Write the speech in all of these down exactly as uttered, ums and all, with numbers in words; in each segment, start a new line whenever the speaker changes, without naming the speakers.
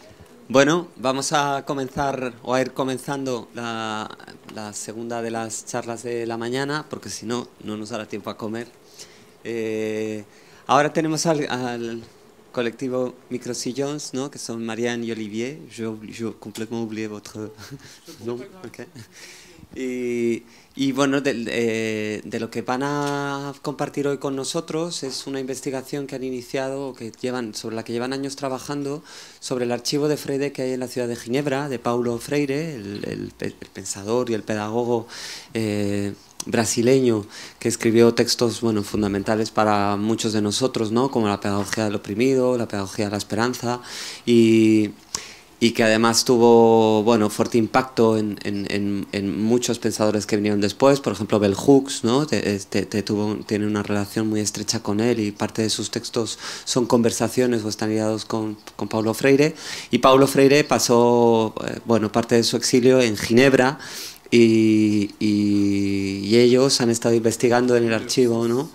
Bueno, vamos a comenzar o a ir comenzando la, la segunda de las charlas de la mañana, porque si no, no nos dará tiempo a comer. Eh, ahora tenemos al, al colectivo Microsillons, ¿no? Que son Marianne y Olivier. Yo, yo complètement oublié votre nom. Okay. Y, y bueno, de, de, de lo que van a compartir hoy con nosotros es una investigación que han iniciado, que llevan, sobre la que llevan años trabajando, sobre el archivo de Freire que hay en la ciudad de Ginebra, de Paulo Freire, el, el, el pensador y el pedagogo eh, brasileño que escribió textos, bueno, fundamentales para muchos de nosotros, ¿no? Como la pedagogía del oprimido, la pedagogía de la esperanza, y... y que además tuvo, bueno, fuerte impacto en, en, en, en muchos pensadores que vinieron después. Por ejemplo, Bell Hooks, ¿no? te, te, te tuvo, tiene una relación muy estrecha con él, y parte de sus textos son conversaciones o están ligados con, con Paulo Freire. Y Paulo Freire pasó, eh, bueno, parte de su exilio en Ginebra, y, y, y ellos han estado investigando en el archivo, ¿no?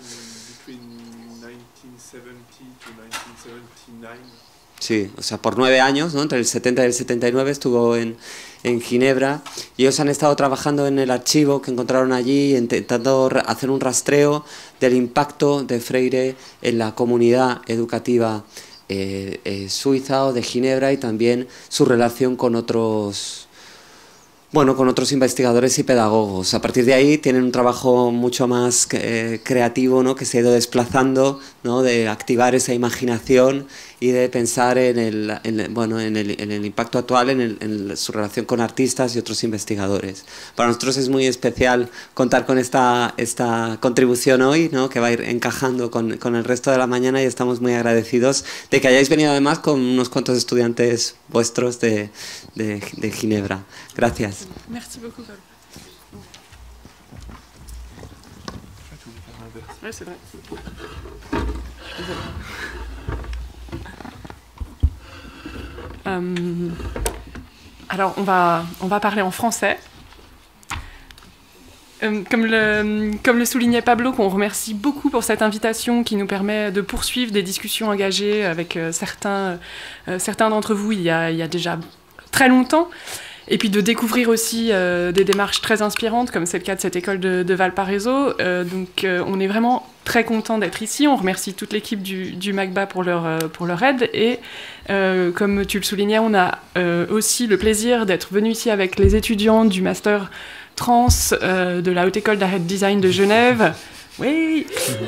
Sí, o sea, por nueve años, ¿no? Entre el setenta y el setenta y nueve estuvo en, en Ginebra, y ellos han estado trabajando en el archivo que encontraron allí, intentando hacer un rastreo del impacto de Freire en la comunidad educativa eh, eh, suiza o de Ginebra, y también su relación con otros... Bueno, con otros investigadores y pedagogos. A partir de ahí tienen un trabajo mucho más eh, creativo, ¿no? Que se ha ido desplazando, ¿no? De activar esa imaginación y de pensar en el, en el, bueno, en el, en el impacto actual, en, el, en su relación con artistas y otros investigadores. Para nosotros es muy especial contar con esta, esta contribución hoy, ¿no? Que va a ir encajando con, con el resto de la mañana, y estamos muy agradecidos de que hayáis venido además con unos cuantos estudiantes vuestros de, de, de Ginebra. Gracias.
Merci beaucoup. Ouais, c'est vrai. Euh, alors, on va, on va parler en français. Euh, comme, le, comme le soulignait Pablo, qu'on remercie beaucoup pour cette invitation qui nous permet de poursuivre des discussions engagées avec euh, certains, euh, certains d'entre vous il y, a, il y a déjà très longtemps. Et puis de découvrir aussi euh, des démarches très inspirantes, comme c'est le cas de cette école de, de Valparaiso. Euh, donc euh, on est vraiment très content d'être ici. On remercie toute l'équipe du, du MACBA pour leur, euh, pour leur aide. Et euh, comme tu le soulignais, on a euh, aussi le plaisir d'être venu ici avec les étudiants du Master Trans euh, de la Haute École d'Art et de Design de Genève. Oui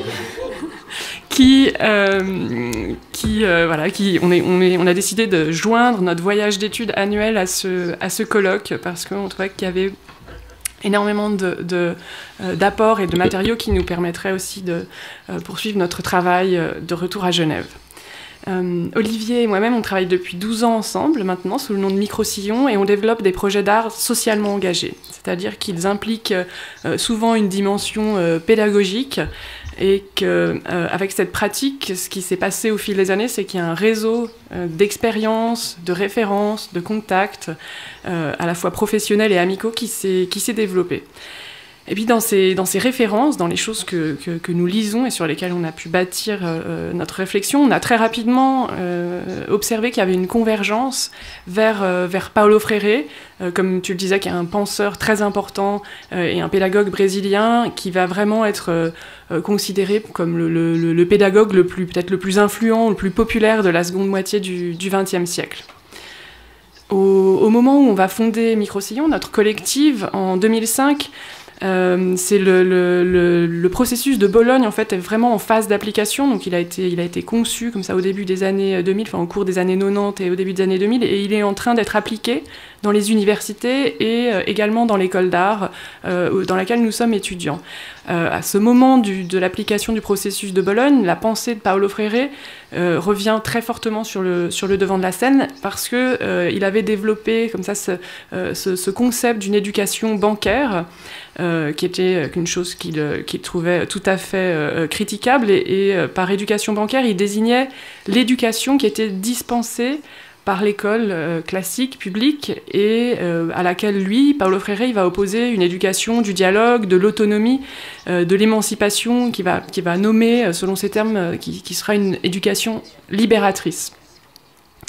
qui, euh, qui, euh, voilà, qui on, est, on, est, on a décidé de joindre notre voyage d'études annuel à ce, à ce colloque, parce qu'on trouvait qu'il y avait énormément de, de, euh, d'apports et de matériaux qui nous permettraient aussi de euh, poursuivre notre travail euh, de retour à Genève. Euh, Olivier et moi-même, on travaille depuis douze ans ensemble maintenant sous le nom de Microsillons, et on développe des projets d'art socialement engagés, c'est-à-dire qu'ils impliquent euh, souvent une dimension euh, pédagogique, et qu'avec euh, cette pratique, ce qui s'est passé au fil des années, c'est qu'il y a un réseau euh, d'expériences, de références, de contacts, euh, à la fois professionnels et amicaux, qui s'est, qui s'est développé. Et puis dans ces, dans ces références, dans les choses que, que, que nous lisons et sur lesquelles on a pu bâtir euh, notre réflexion, on a très rapidement euh, observé qu'il y avait une convergence vers, euh, vers Paulo Freire, euh, comme tu le disais, qui est un penseur très important euh, et un pédagogue brésilien qui va vraiment être euh, considéré comme le, le, le pédagogue le plus, peut-être le plus influent, le plus populaire de la seconde moitié du, du vingtième siècle. Au, au moment où on va fonder Microsillons, notre collective, en deux mille cinq, Euh, c'est le, le, le, le processus de Bologne en fait est vraiment en phase d'application, donc il a été, il a été conçu comme ça au début des années deux mille, enfin au cours des années quatre-vingt-dix et au début des années deux mille, et il est en train d'être appliqué dans les universités et euh, également dans l'école d'art euh, dans laquelle nous sommes étudiants. Euh, à ce moment du, de l'application du processus de Bologne, la pensée de Paulo Freire euh, revient très fortement sur le, sur le devant de la scène, parce qu'il euh, avait développé comme ça ce, euh, ce, ce concept d'une éducation bancaire, Euh, qui était une chose qu'il, qu'il trouvait tout à fait euh, critiquable, et, et euh, par éducation bancaire, il désignait l'éducation qui était dispensée par l'école euh, classique publique, et euh, à laquelle lui, Paulo Freire, il va opposer une éducation du dialogue, de l'autonomie, euh, de l'émancipation, qui va, qui va nommer, selon ses termes, euh, qui, qui sera une éducation libératrice.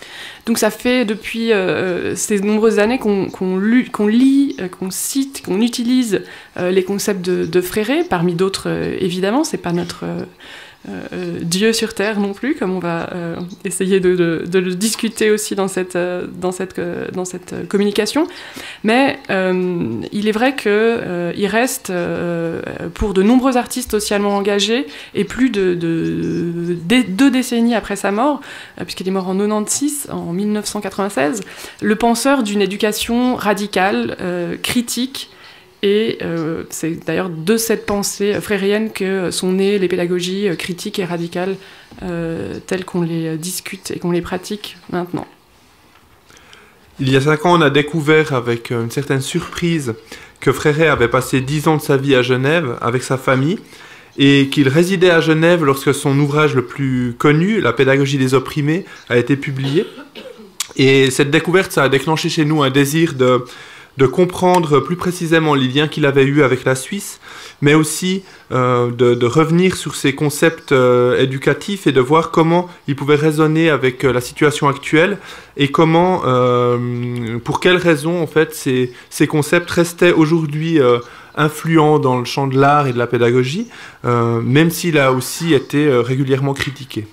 Donc ça fait depuis euh, ces nombreuses années qu'on qu'on qu'on lit, euh, qu'on cite, qu'on utilise euh, les concepts de, de Fréré, parmi d'autres euh, évidemment, c'est pas notre euh, euh, Dieu sur terre non plus, comme on va euh, essayer de, de, de le discuter aussi dans cette, euh, dans cette, euh, dans cette communication. Mais euh, il est vrai qu'il euh, reste, euh, pour de nombreux artistes socialement engagés, et plus de, de, de deux décennies après sa mort, euh, puisqu'il est mort en quatre-vingt-seize, en mille neuf cent quatre-vingt-seize, le penseur d'une éducation radicale, euh, critique. Et euh, c'est d'ailleurs de cette pensée frérienne que sont nées les pédagogies critiques et radicales euh, telles qu'on les discute et qu'on les pratique maintenant.
Il y a cinq ans, on a découvert avec une certaine surprise que Fréré avait passé dix ans de sa vie à Genève avec sa famille et qu'il résidait à Genève lorsque son ouvrage le plus connu, La pédagogie des opprimés, a été publié. Et cette découverte, ça a déclenché chez nous un désir de... de comprendre plus précisément les liens qu'il avait eus avec la Suisse, mais aussi euh, de, de revenir sur ces concepts euh, éducatifs et de voir comment ils pouvaient résonner avec euh, la situation actuelle et comment, euh, pour quelles raisons, en fait, ces, ces concepts restaient aujourd'hui euh, influents dans le champ de l'art et de la pédagogie, euh, même s'il a aussi été euh, régulièrement critiqué.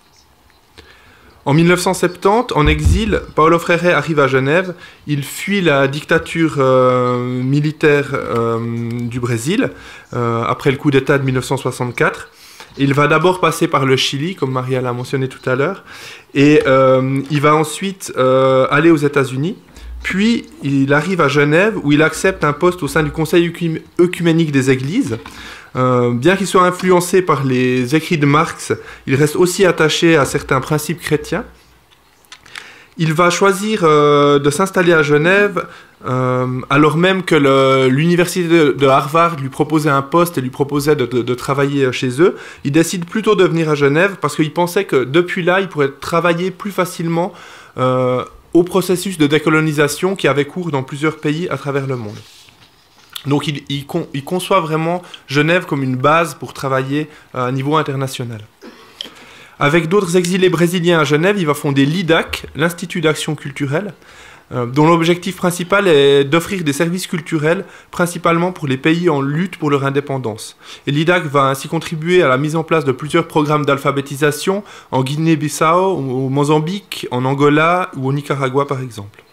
En mille neuf cent soixante-dix, en exil, Paulo Freire arrive à Genève. Il fuit la dictature euh, militaire euh, du Brésil euh, après le coup d'État de mille neuf cent soixante-quatre. Il va d'abord passer par le Chili, comme Maria l'a mentionné tout à l'heure, et euh, il va ensuite euh, aller aux États-Unis. Puis il arrive à Genève où il accepte un poste au sein du Conseil œcuménique des Églises. Euh, bien qu'il soit influencé par les écrits de Marx, il reste aussi attaché à certains principes chrétiens. Il va choisir euh, de s'installer à Genève euh, alors même que l'université de, de Harvard lui proposait un poste et lui proposait de, de, de travailler chez eux. Il décide plutôt de venir à Genève parce qu'il pensait que depuis là, il pourrait travailler plus facilement euh, au processus de décolonisation qui avait cours dans plusieurs pays à travers le monde. Donc il, il, con, il conçoit vraiment Genève comme une base pour travailler à un niveau international. Avec d'autres exilés brésiliens à Genève, il va fonder l'I D A C, l'Institut d'action culturelle, euh, dont l'objectif principal est d'offrir des services culturels, principalement pour les pays en lutte pour leur indépendance. Et l'I D A C va ainsi contribuer à la mise en place de plusieurs programmes d'alphabétisation en Guinée-Bissau, au Mozambique, en Angola ou au Nicaragua par exemple.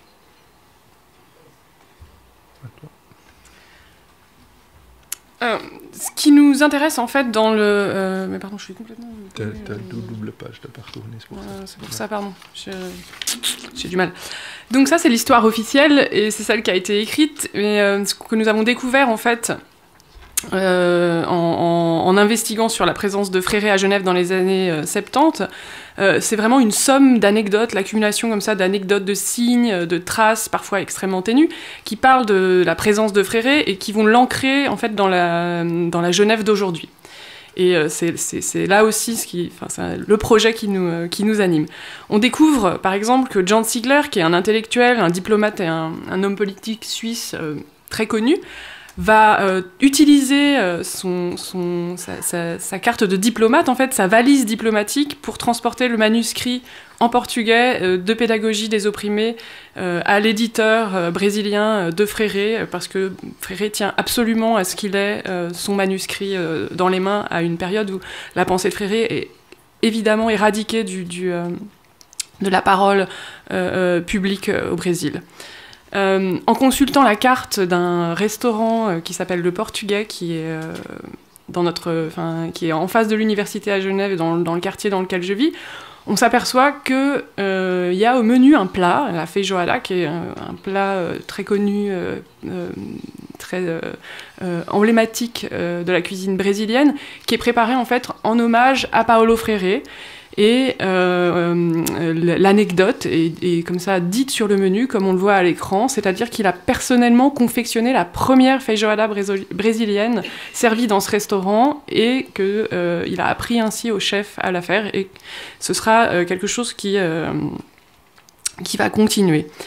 Euh, ce qui nous intéresse en fait dans le... Euh, mais pardon, je suis complètement...
T'as euh, une double page de parcours, c'est pour,
euh, c'est pour ça, pardon. J'ai du mal. Donc ça, c'est l'histoire officielle, et c'est celle qui a été écrite. Mais euh, ce que nous avons découvert en fait, euh, en, en, en investiguant sur la présence de Freire à Genève dans les années euh, soixante-dix, euh, c'est vraiment une somme d'anecdotes, l'accumulation comme ça d'anecdotes, de signes, de traces parfois extrêmement ténues, qui parlent de la présence de Freire et qui vont l'ancrer en fait dans la, dans la Genève d'aujourd'hui. Et euh, c'est là aussi ce qui, enfin, le projet qui nous, euh, qui nous anime. On découvre par exemple que John Ziegler, qui est un intellectuel, un diplomate et un, un homme politique suisse euh, très connu, va euh, utiliser euh, son, son, sa, sa, sa carte de diplomate, en fait, sa valise diplomatique, pour transporter le manuscrit en portugais euh, de pédagogie des opprimés euh, à l'éditeur euh, brésilien euh, de Freire, parce que Freire tient absolument à ce qu'il ait euh, son manuscrit euh, dans les mains à une période où la pensée de Freire est évidemment éradiquée du, du, euh, de la parole euh, euh, publique euh, au Brésil. Euh, en consultant la carte d'un restaurant euh, qui s'appelle Le Portugais, qui est, euh, dans notre, enfin, qui est en face de l'université à Genève, dans, dans le quartier dans lequel je vis, on s'aperçoit qu'il euh, y a au menu un plat, la feijoada, qui est un, un plat euh, très connu, euh, euh, très euh, euh, emblématique euh, de la cuisine brésilienne, qui est préparé en fait en hommage à Paulo Freire. Et euh, euh, l'anecdote est, est comme ça dite sur le menu, comme on le voit à l'écran, c'est-à-dire qu'il a personnellement confectionné la première feijoada brésilienne servie dans ce restaurant et qu'il euh, a appris ainsi au chef à la faire. Et ce sera euh, quelque chose qui, euh, qui va continuer.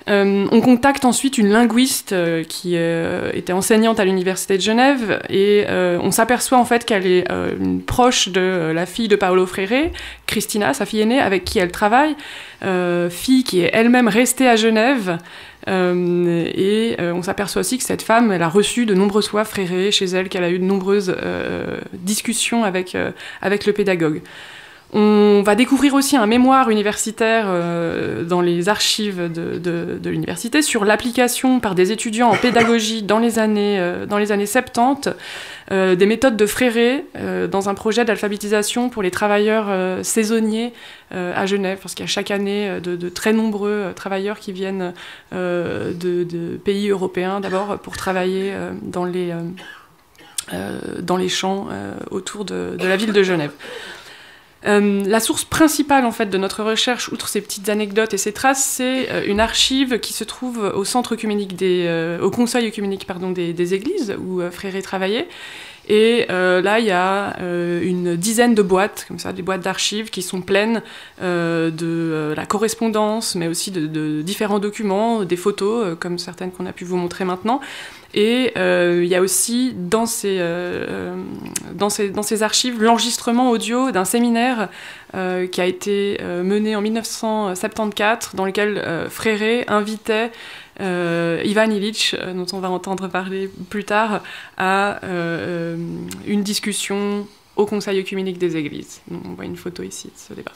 Euh, on contacte ensuite une linguiste euh, qui euh, était enseignante à l'université de Genève et euh, on s'aperçoit en fait qu'elle est euh, une proche de euh, la fille de Paolo Freire, Cristina, sa fille aînée, avec qui elle travaille, euh, fille qui est elle-même restée à Genève. Euh, et euh, on s'aperçoit aussi que cette femme, elle a reçu de nombreuses fois Freire chez elle, qu'elle a eu de nombreuses euh, discussions avec, euh, avec le pédagogue. On va découvrir aussi un mémoire universitaire euh, dans les archives de, de, de l'université sur l'application par des étudiants en pédagogie dans les années, euh, dans les années soixante-dix euh, des méthodes de Freire euh, dans un projet d'alphabétisation pour les travailleurs euh, saisonniers euh, à Genève, parce qu'il y a chaque année de, de très nombreux euh, travailleurs qui viennent euh, de, de pays européens d'abord pour travailler euh, dans, les, euh, euh, dans les champs euh, autour de, de la ville de Genève. Euh, la source principale en fait de notre recherche, outre ces petites anecdotes et ces traces, c'est euh, une archive qui se trouve au centre œcuménique des, euh, au conseil œcuménique pardon des, des églises où euh, Freire travaillait. Et euh, là, il y a euh, une dizaine de boîtes, comme ça, des boîtes d'archives qui sont pleines euh, de euh, la correspondance, mais aussi de, de différents documents, des photos, euh, comme certaines qu'on a pu vous montrer maintenant. Et euh, il y a aussi dans ces, euh, dans ces, dans ces archives l'enregistrement audio d'un séminaire euh, qui a été euh, mené en mille neuf cent soixante-quatorze, dans lequel euh, Freire invitait euh, Ivan Illich, euh, dont on va entendre parler plus tard, à euh, une discussion au Conseil œcuménique des Églises. Donc, on voit une photo ici de ce débat.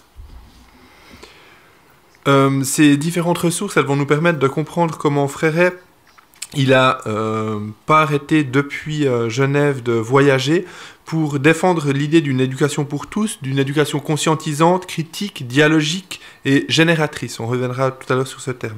Euh, ces différentes ressources, elles vont nous permettre de comprendre comment Freire il a euh, pas arrêté depuis euh, Genève de voyager pour défendre l'idée d'une éducation pour tous, d'une éducation conscientisante, critique, dialogique et génératrice. On reviendra tout à l'heure sur ce terme.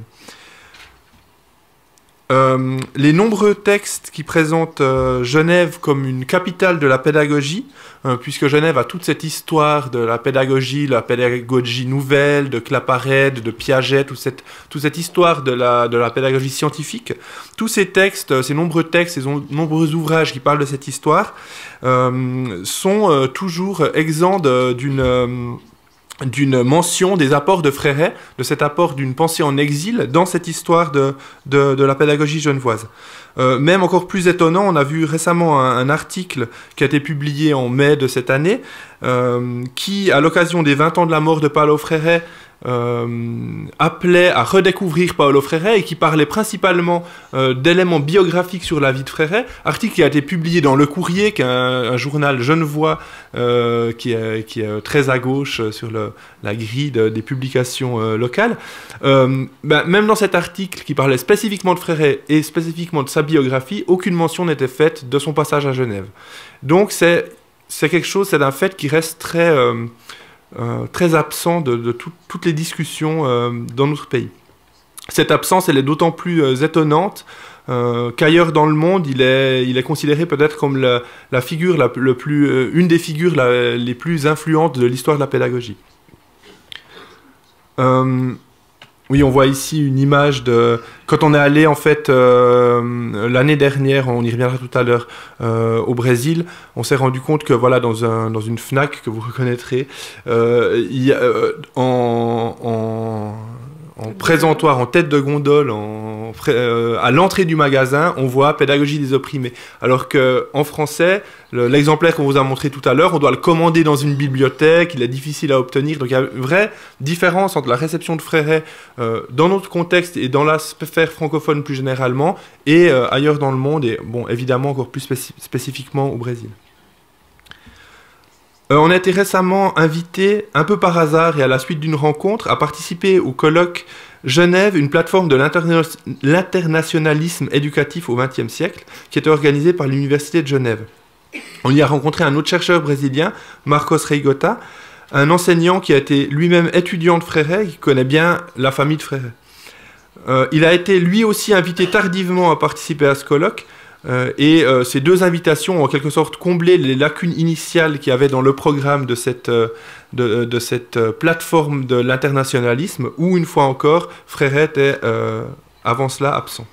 Euh, les nombreux textes qui présentent euh, Genève comme une capitale de la pédagogie, euh, puisque Genève a toute cette histoire de la pédagogie, la pédagogie nouvelle, de Claparède, de Piaget, toute cette, toute cette histoire de la, de la pédagogie scientifique. Tous ces textes, ces nombreux textes, ces nombreux ouvrages qui parlent de cette histoire, euh, sont euh, toujours exempts d'une... Euh, d'une mention des apports de Freire, de cet apport d'une pensée en exil dans cette histoire de, de, de la pédagogie genevoise. Euh, même encore plus étonnant, on a vu récemment un, un article qui a été publié en mai de cette année, euh, qui, à l'occasion des vingt ans de la mort de Paolo Freire, Euh, appelait à redécouvrir Paolo Freire et qui parlait principalement euh, d'éléments biographiques sur la vie de Freire, article qui a été publié dans Le Courrier, qui est un, un journal genevois euh, qui, est, qui est très à gauche sur le, la grille de, des publications euh, locales. Euh, ben, même dans cet article qui parlait spécifiquement de Freire et spécifiquement de sa biographie, aucune mention n'était faite de son passage à Genève. Donc c'est quelque chose, c'est un fait qui reste très... Euh, Euh, très absent de, de tout, toutes les discussions euh, dans notre pays. Cette absence, elle est d'autant plus euh, étonnante euh, qu'ailleurs dans le monde, il est, il est considéré peut-être comme la, la figure, la, le plus, euh, une des figures la, les plus influentes de l'histoire de la pédagogie. Euh, oui, on voit ici une image de... Quand on est allé, en fait, euh, l'année dernière, on y reviendra tout à l'heure, euh, au Brésil, on s'est rendu compte que, voilà, dans, un, dans une Fnac, que vous reconnaîtrez, euh, il y a, euh, en, en, en présentoir, en tête de gondole, en, euh, à l'entrée du magasin, on voit « Pédagogie des opprimés ». Alors qu'en français, l'exemplaire qu'on vous a montré tout à l'heure, on doit le commander dans une bibliothèque, il est difficile à obtenir. Donc il y a une vraie différence entre la réception de Freire euh, dans notre contexte et dans la sphère francophone plus généralement, et euh, ailleurs dans le monde, et bon, évidemment encore plus spécif spécifiquement au Brésil. Euh, on a été récemment invité, un peu par hasard et à la suite d'une rencontre, à participer au colloque Genève, une plateforme de l'internationalisme éducatif au vingtième siècle, qui était organisée par l'Université de Genève. On y a rencontré un autre chercheur brésilien, Marcos Reigota, un enseignant qui a été lui-même étudiant de Freire, qui connaît bien la famille de Freire. Euh, il a été lui aussi invité tardivement à participer à ce colloque, euh, et euh, ces deux invitations ont en quelque sorte comblé les lacunes initiales qu'il y avait dans le programme de cette, euh, de, de cette euh, plateforme de l'internationalisme, où une fois encore, Freire était euh, avant cela absent.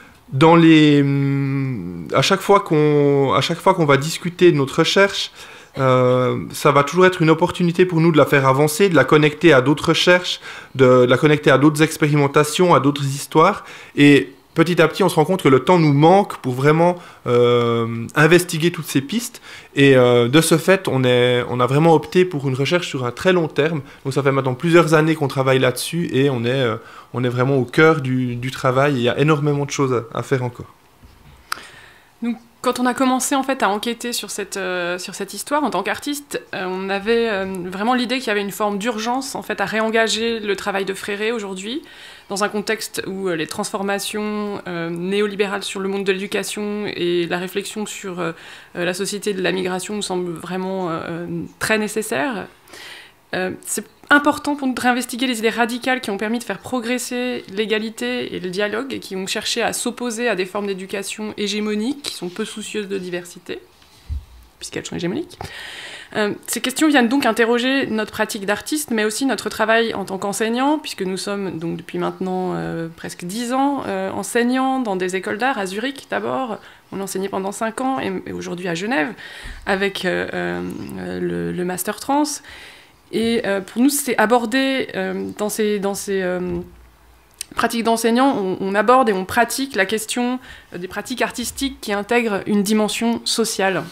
Dans les, à chaque fois qu'on, à chaque fois qu'on va discuter de notre recherche, euh, ça va toujours être une opportunité pour nous de la faire avancer, de la connecter à d'autres recherches, de, de la connecter à d'autres expérimentations, à d'autres histoires. Et petit à petit, on se rend compte que le temps nous manque pour vraiment euh, investiguer toutes ces pistes. Et euh, de ce fait, on, est, on a vraiment opté pour une recherche sur un très long terme. Donc ça fait maintenant plusieurs années qu'on travaille là-dessus et on est, euh, on est vraiment au cœur du, du travail. Et il y a énormément de choses à, à faire encore.
Donc, quand on a commencé en fait à enquêter sur cette, euh, sur cette histoire en tant qu'artiste, euh, on avait euh, vraiment l'idée qu'il y avait une forme d'urgence en fait à réengager le travail de Freire aujourd'hui dans un contexte où euh, les transformations euh, néolibérales sur le monde de l'éducation et la réflexion sur euh, la société de la migration nous semblent vraiment euh, très nécessaires. Euh, c'est important pour nous de réinvestiguer les idées radicales qui ont permis de faire progresser l'égalité et le dialogue et qui ont cherché à s'opposer à des formes d'éducation hégémoniques qui sont peu soucieuses de diversité, puisqu'elles sont hégémoniques. Euh, ces questions viennent donc interroger notre pratique d'artiste, mais aussi notre travail en tant qu'enseignant, puisque nous sommes donc depuis maintenant euh, presque dix ans euh, enseignants dans des écoles d'art, à Zurich d'abord. On a enseigné pendant cinq ans, et, et aujourd'hui à Genève, avec euh, euh, le, le Master Trans. Et euh, pour nous, c'est aborder euh, dans ces, dans ces euh, pratiques d'enseignants, on, on aborde et on pratique la question euh, des pratiques artistiques qui intègrent une dimension sociale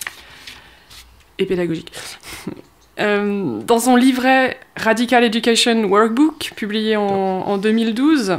et pédagogique. euh, dans son livret Radical Education Workbook, publié en, en deux mille douze,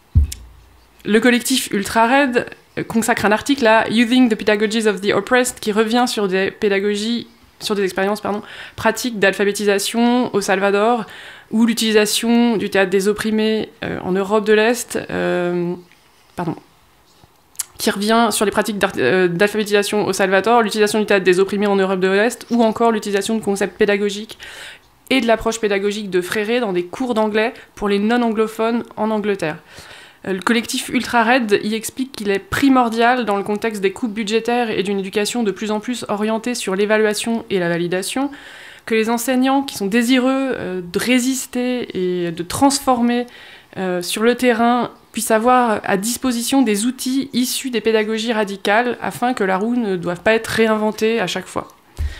le collectif Ultra Red consacre un article à Using the Pedagogies of the Oppressed qui revient sur des pédagogies sur des expériences pardon, pratiques d'alphabétisation au Salvador, ou l'utilisation du théâtre des opprimés euh, en Europe de l'Est, euh, pardon, qui revient sur les pratiques d'alphabétisation au Salvador, l'utilisation du théâtre des opprimés en Europe de l'Est, ou encore l'utilisation de concepts pédagogiques et de l'approche pédagogique de Freire dans des cours d'anglais pour les non-anglophones en Angleterre. Le collectif Ultra Red y explique qu'il est primordial, dans le contexte des coupes budgétaires et d'une éducation de plus en plus orientée sur l'évaluation et la validation, que les enseignants qui sont désireux euh, de résister et de transformer euh, sur le terrain puissent avoir à disposition des outils issus des pédagogies radicales afin que la roue ne doive pas être réinventée à chaque fois.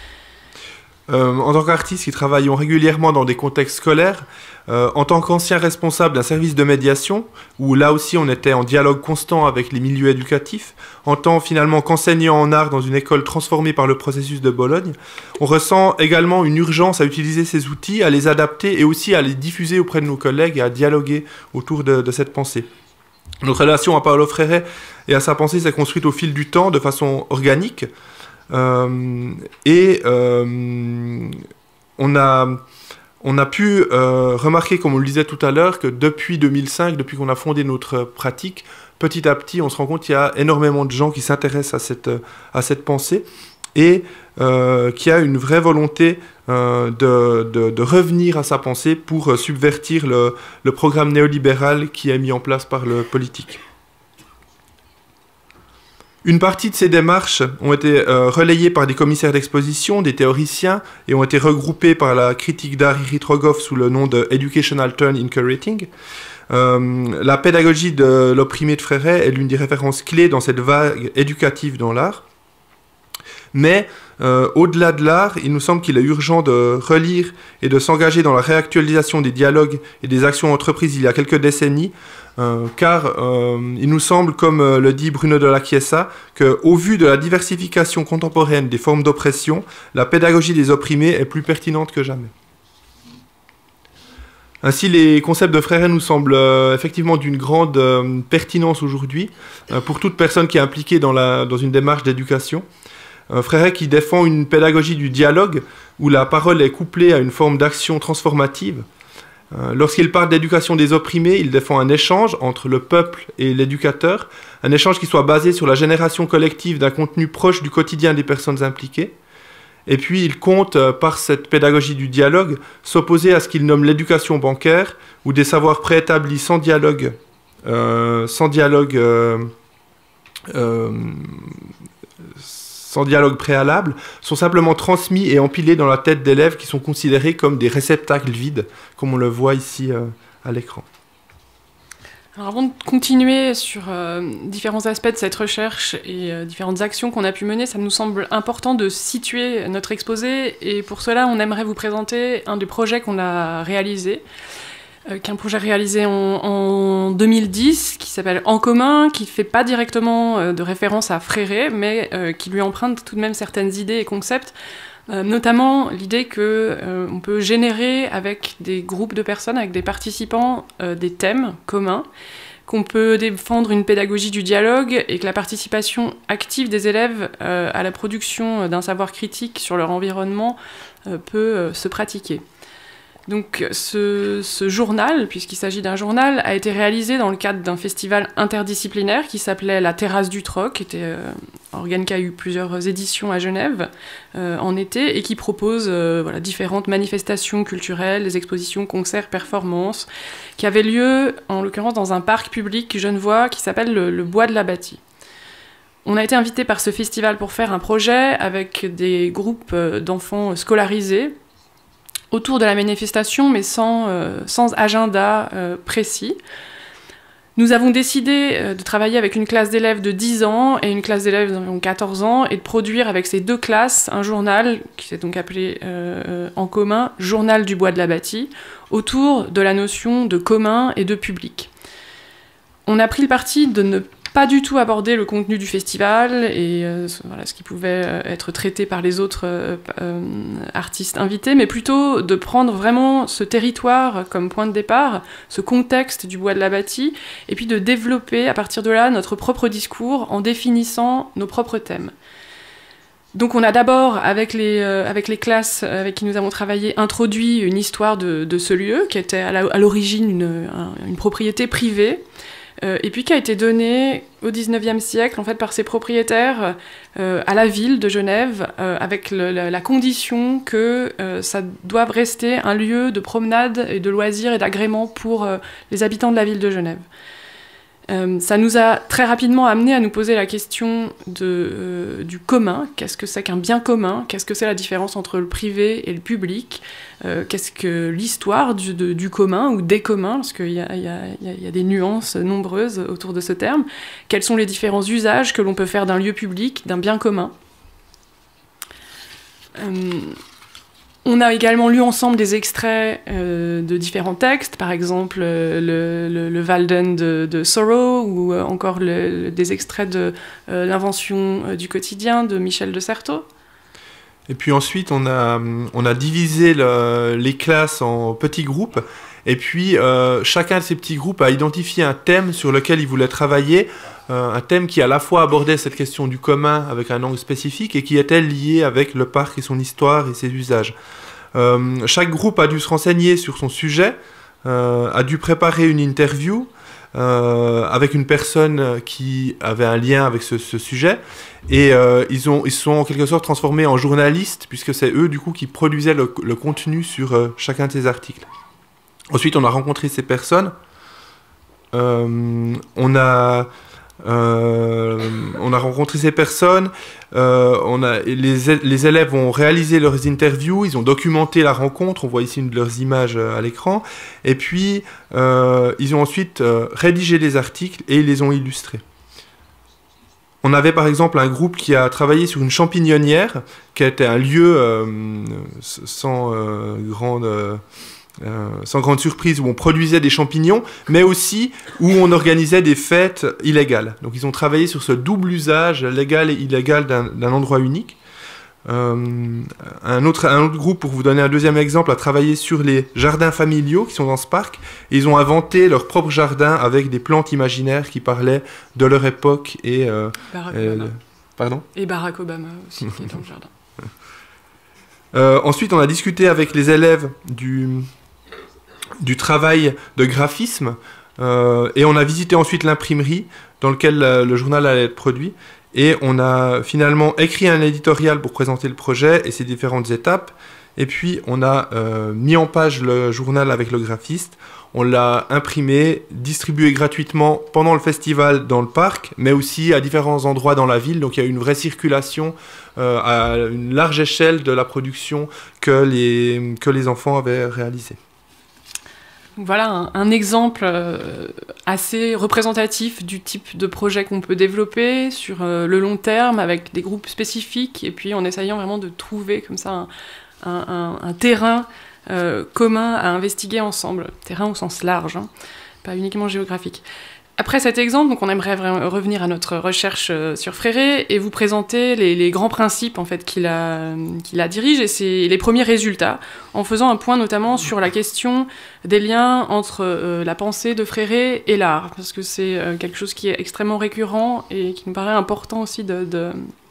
Euh, en tant qu'artistes qui travaillons régulièrement dans des contextes scolaires, euh, en tant qu'ancien responsable d'un service de médiation, où là aussi on était en dialogue constant avec les milieux éducatifs, en tant finalement qu'enseignant en art dans une école transformée par le processus de Bologne, on ressent également une urgence à utiliser ces outils, à les adapter et aussi à les diffuser auprès de nos collègues et à dialoguer autour de, de cette pensée. Notre relation à Paulo Freire et à sa pensée s'est construite au fil du temps de façon organique. Euh, et euh, on, a, on a pu euh, remarquer, comme on le disait tout à l'heure, que depuis deux mille cinq, depuis qu'on a fondé notre pratique, petit à petit, on se rend compte qu'il y a énormément de gens qui s'intéressent à cette, à cette pensée et euh, qu'il y a une vraie volonté euh, de, de, de revenir à sa pensée pour subvertir le, le programme néolibéral qui est mis en place par le politique. Une partie de ces démarches ont été euh, relayées par des commissaires d'exposition, des théoriciens, et ont été regroupées par la critique d'art Irit Rogov sous le nom de Educational Turn in Curating. Euh, la pédagogie de l'opprimé de Freire est l'une des références clés dans cette vague éducative dans l'art. Mais euh, au-delà de l'art, il nous semble qu'il est urgent de relire et de s'engager dans la réactualisation des dialogues et des actions entreprises il y a quelques décennies, Euh, car euh, il nous semble, comme euh, le dit Bruno de la Chiesa, qu'au vu de la diversification contemporaine des formes d'oppression, la pédagogie des opprimés est plus pertinente que jamais. Ainsi, les concepts de Freire nous semblent euh, effectivement d'une grande euh, pertinence aujourd'hui euh, pour toute personne qui est impliquée dans, la, dans une démarche d'éducation. Euh, Freire qui défend une pédagogie du dialogue où la parole est couplée à une forme d'action transformative. Lorsqu'il parle d'éducation des opprimés, il défend un échange entre le peuple et l'éducateur, un échange qui soit basé sur la génération collective d'un contenu proche du quotidien des personnes impliquées. Et puis il compte, par cette pédagogie du dialogue, s'opposer à ce qu'il nomme l'éducation bancaire, où des savoirs préétablis sans dialogue, euh, sans dialogue, euh, euh, sans dialogue préalable, sont simplement transmis et empilés dans la tête d'élèves qui sont considérés comme des réceptacles vides, comme on le voit ici euh, à l'écran.
Alors avant de continuer sur euh, différents aspects de cette recherche et euh, différentes actions qu'on a pu mener, ça nous semble important de situer notre exposé, et pour cela on aimerait vous présenter un des projets qu'on a réalisé, euh, qui est un projet réalisé en, en deux mille dix, qui s'appelle En commun, qui ne fait pas directement euh, de référence à Freire, mais euh, qui lui emprunte tout de même certaines idées et concepts. Euh, notamment l'idée qu'on euh, peut générer avec des groupes de personnes, avec des participants, euh, des thèmes communs, qu'on peut défendre une pédagogie du dialogue et que la participation active des élèves euh, à la production d'un savoir critique sur leur environnement euh, peut euh, se pratiquer. Donc ce, ce journal, puisqu'il s'agit d'un journal, a été réalisé dans le cadre d'un festival interdisciplinaire qui s'appelait La Terrasse du Troc, qui était euh, un organe qui a eu plusieurs éditions à Genève euh, en été, et qui propose euh, voilà, différentes manifestations culturelles, des expositions, concerts, performances, qui avaient lieu en l'occurrence dans un parc public genevois qui s'appelle le, le Bois de la Bâtie. On a été invité par ce festival pour faire un projet avec des groupes euh, d'enfants scolarisés autour de la manifestation, mais sans, euh, sans agenda euh, précis. Nous avons décidé euh, de travailler avec une classe d'élèves de dix ans et une classe d'élèves d'environ quatorze ans, et de produire avec ces deux classes un journal qui s'est donc appelé euh, En commun, Journal du Bois de la Bâtie, autour de la notion de commun et de public. On a pris le parti de ne pas du tout aborder le contenu du festival et euh, voilà, ce qui pouvait être traité par les autres euh, euh, artistes invités, mais plutôt de prendre vraiment ce territoire comme point de départ, ce contexte du Bois de la Bâtie, et puis de développer à partir de là notre propre discours en définissant nos propres thèmes. Donc on a d'abord, avec les, euh, avec les classes avec qui nous avons travaillé, introduit une histoire de, de ce lieu, qui était à l'origine une, une propriété privée, Euh, et puis qui a été donné au dix-neuvième siècle en fait, par ses propriétaires euh, à la ville de Genève, euh, avec le, la, la condition que euh, ça doive rester un lieu de promenade et de loisirs et d'agrément pour euh, les habitants de la ville de Genève. Euh, ça nous a très rapidement amené à nous poser la question de, euh, du commun. Qu'est-ce que c'est qu'un bien commun? Qu'est-ce que c'est la différence entre le privé et le public? euh, Qu'est-ce que l'histoire du, de, du commun ou des communs? Parce qu'il y a, il y a, il y a des nuances nombreuses autour de ce terme. Quels sont les différents usages que l'on peut faire d'un lieu public, d'un bien commun? euh, On a également lu ensemble des extraits euh, de différents textes, par exemple euh, le, le, le Walden de, de Thoreau, ou euh, encore le, des extraits de euh, L'invention euh, du quotidien de Michel de Certeau.
Et puis ensuite, on a, on a divisé le, les classes en petits groupes, et puis euh, chacun de ces petits groupes a identifié un thème sur lequel il voulait travailler, euh, un thème qui à la fois abordait cette question du commun avec un angle spécifique et qui était lié avec le parc et son histoire et ses usages. Euh, chaque groupe a dû se renseigner sur son sujet, euh, a dû préparer une interview euh, avec une personne qui avait un lien avec ce, ce sujet, et euh, ils ont, ils sont en quelque sorte transformés en journalistes, puisque c'est eux du coup qui produisaient le, le contenu sur euh, chacun de ces articles. Ensuite, on a rencontré ces personnes, euh, on a... Euh, on a rencontré ces personnes, euh, on a, les, les élèves ont réalisé leurs interviews, ils ont documenté la rencontre, on voit ici une de leurs images à l'écran, et puis euh, ils ont ensuite euh, rédigé les articles et ils les ont illustrés. On avait par exemple un groupe qui a travaillé sur une champignonnière, qui était un lieu euh, sans euh, grande... Euh, Euh, sans grande surprise, où on produisait des champignons, mais aussi où on organisait des fêtes illégales. Donc ils ont travaillé sur ce double usage, légal et illégal, d'un endroit unique. Euh, un, autre, un autre groupe, pour vous donner un deuxième exemple, a travaillé sur les jardins familiaux qui sont dans ce parc, et ils ont inventé leur propre jardin avec des plantes imaginaires qui parlaient de leur époque et... Euh,
Barack
euh,
Obama.
Pardon ?
Et Barack Obama aussi, qui est dans le jardin.
Euh, ensuite, on a discuté avec les élèves du... du travail de graphisme, euh, et on a visité ensuite l'imprimerie dans laquelle le, le journal allait être produit, et on a finalement écrit un éditorial pour présenter le projet et ses différentes étapes, et puis on a euh, mis en page le journal avec le graphiste, on l'a imprimé, distribué gratuitement pendant le festival dans le parc, mais aussi à différents endroits dans la ville, donc il y a eu une vraie circulation euh, à une large échelle de la production que les, que les enfants avaient réalisée.
Voilà un, un exemple euh, assez représentatif du type de projet qu'on peut développer sur euh, le long terme avec des groupes spécifiques et puis en essayant vraiment de trouver comme ça un, un, un, un terrain euh, commun à investiguer ensemble, terrain au sens large, hein, pas uniquement géographique. Après cet exemple, donc on aimerait revenir à notre recherche sur Fréré et vous présenter les, les grands principes en fait, qui, la, qui la dirigent et c'est les premiers résultats, en faisant un point notamment sur la question des liens entre euh, la pensée de Fréré et l'art, parce que c'est euh, quelque chose qui est extrêmement récurrent et qui nous paraît important aussi de, de,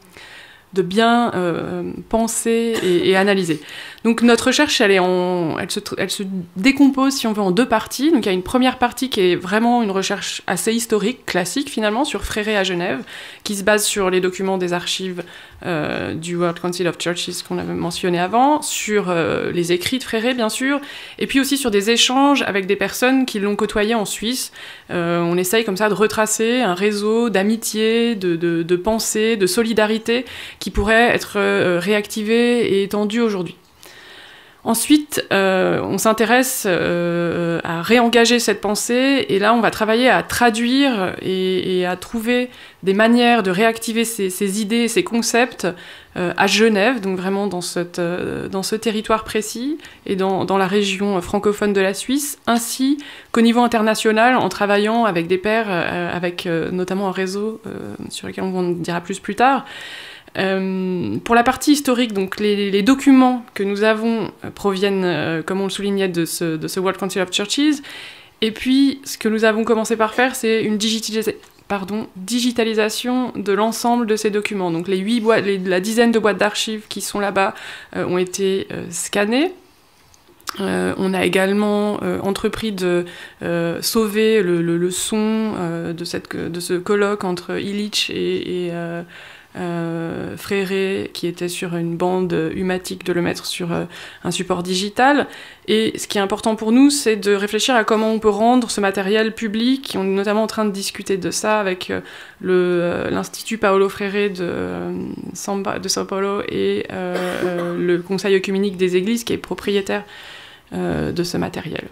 de bien euh, penser et, et analyser. Donc notre recherche, elle, est en, elle, se, elle se décompose, si on veut, en deux parties. Donc il y a une première partie qui est vraiment une recherche assez historique, classique finalement, sur Fréré à Genève, qui se base sur les documents des archives euh, du World Council of Churches qu'on avait mentionné avant, sur euh, les écrits de Fréré, bien sûr, et puis aussi sur des échanges avec des personnes qui l'ont côtoyé en Suisse. Euh, on essaye comme ça de retracer un réseau d'amitié, de, de, de pensée, de solidarité qui pourrait être euh, réactivé et étendu aujourd'hui. Ensuite, euh, on s'intéresse euh, à réengager cette pensée, et là, on va travailler à traduire et, et à trouver des manières de réactiver ces, ces idées, ces concepts euh, à Genève, donc vraiment dans, cette, euh, dans ce territoire précis et dans, dans la région francophone de la Suisse, ainsi qu'au niveau international, en travaillant avec des pairs, euh, avec euh, notamment un réseau euh, sur lequel on dira plus plus tard. Euh, pour la partie historique, donc les, les documents que nous avons euh, proviennent, euh, comme on le soulignait, de ce, de ce World Council of Churches. Et puis, ce que nous avons commencé par faire, c'est une digitalis- pardon, digitalisation de l'ensemble de ces documents. Donc les huit boîtes, les, la dizaine de boîtes d'archives qui sont là-bas euh, ont été euh, scannées. Euh, on a également euh, entrepris de euh, sauver le, le, le son euh, de, cette, de ce colloque entre Illich et... et euh, Euh, Fréré, qui était sur une bande humatique, de le mettre sur euh, un support digital. Et ce qui est important pour nous, c'est de réfléchir à comment on peut rendre ce matériel public. On est notamment en train de discuter de ça avec euh, le, euh, l'Institut Paolo Freire de, euh, Samba, de Sao Paulo et euh, euh, le Conseil œcuménique des Églises, qui est propriétaire euh, de ce matériel.